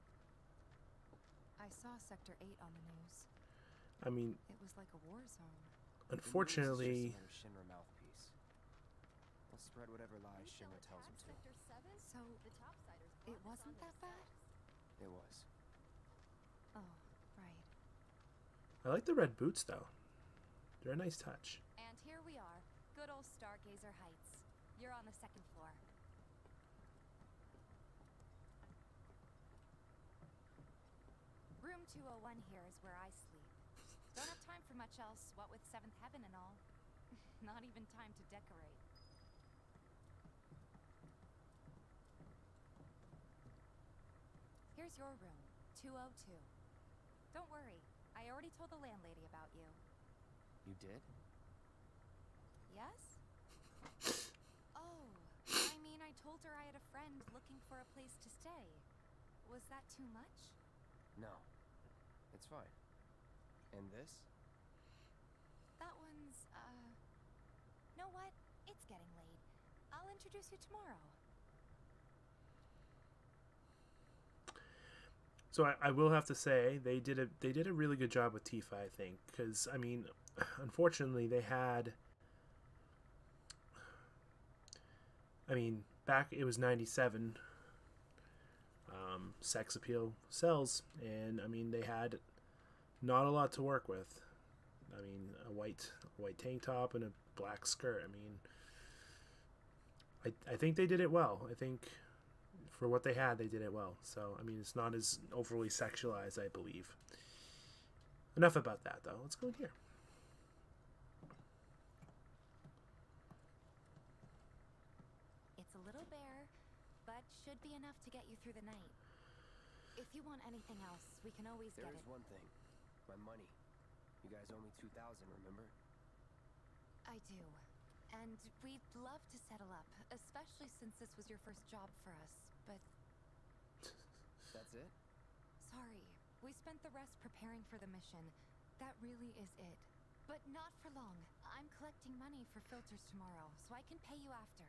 I saw Sector eight on the news. I mean, It was like a war zone. unfortunately, The news is just another Shinra mouthpiece. We'll spread whatever lies Shinra tells him to. Sector seven? So, The topsiders it brought this wasn't on that bad? themselves. It was. Oh, right. I like the red boots though. They're a nice touch. And here we are. Good old Stargazer Heights. You're on the second floor. Room two oh one here is where I sleep. Don't have time for much else, what with Seventh Heaven and all. Not even time to decorate. Here's your room, two oh two. Don't worry, I already told the landlady about you. You did? Yes? Oh, I mean, I told her I had a friend looking for a place to stay. Was that too much? No. It's fine. And this? That one's, uh... Know what? It's getting late. I'll introduce you tomorrow. So I, I will have to say they did a they did a really good job with Tifa, I think, because I mean, unfortunately they had. I mean, back it was ninety-seven. Um, sex appeal sells, and I mean they had not a lot to work with. I mean, a white a white tank top and a black skirt. I mean, I I think they did it well. I think. For what they had, they did it well. So, I mean, it's not as overly sexualized, I believe. Enough about that, though. Let's go in here. It's a little bare, but should be enough to get you through the night. If you want anything else, we can always There get is it. one thing. My money. You guys owe me two thousand, remember? I do. And we'd love to settle up, especially since this was your first job for us. But That's it? sorry, we spent the rest preparing for the mission. That really is it. But not for long. I'm collecting money for filters tomorrow, so I can pay you after.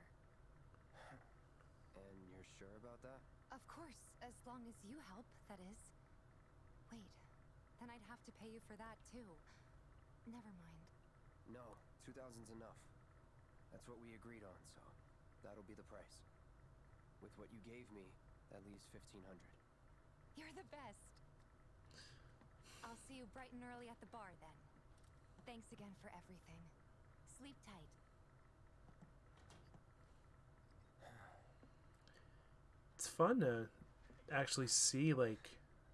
And you're sure about that? Of course, as long as you help, that is. Wait, then I'd have to pay you for that too. Never mind. No, two thousand's enough. That's what we agreed on, so that'll be the price. With what you gave me, that leaves fifteen hundred. You're the best. I'll see you bright and early at the bar then. Thanks again for everything. Sleep tight. It's fun to actually see, like,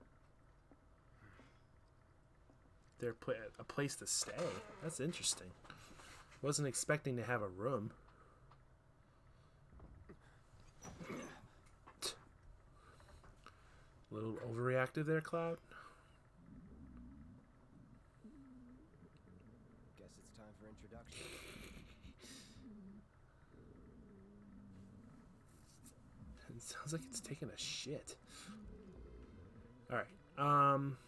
their pla a place to stay. That's interesting. Wasn't expecting to have a room. A little overreactive there, Cloud. Guess it's time for introduction. It sounds like it's taking a shit. Alright, um...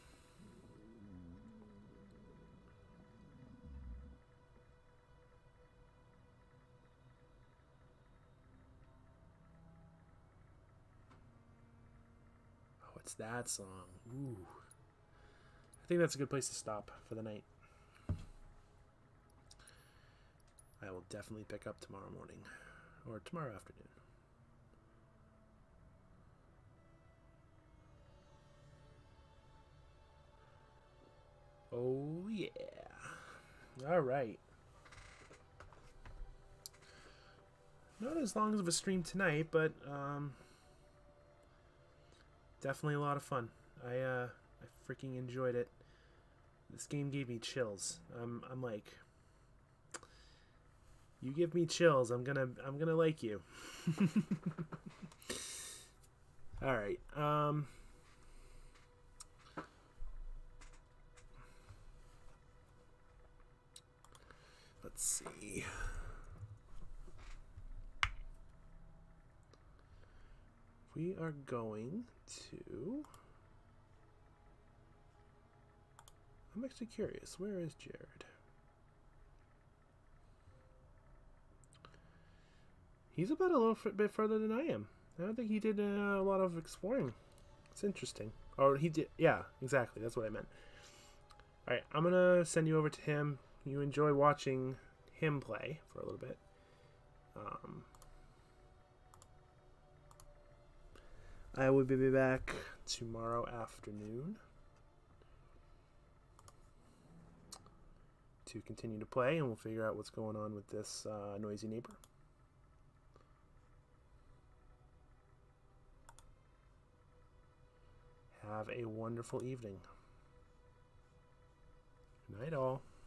What's that song? Ooh. I think that's a good place to stop for the night. I will definitely pick up tomorrow morning. Or tomorrow afternoon. Oh yeah. Alright. Not as long of a stream tonight, but um definitely a lot of fun. I uh, I freaking enjoyed it. This game gave me chills. I'm I'm like, you give me chills, I'm gonna I'm gonna like you. All right. Um. Let's Let's see. We are going to... I'm actually curious. Where is Jared? He's about a little bit further than I am. I don't think he did uh, a lot of exploring. It's interesting. Or he did. Yeah, exactly. That's what I meant. Alright, I'm going to send you over to him. You enjoy watching him play for a little bit. Um, I will be back tomorrow afternoon to continue to play, and we'll figure out what's going on with this uh, noisy neighbor. Have a wonderful evening. Good night, all.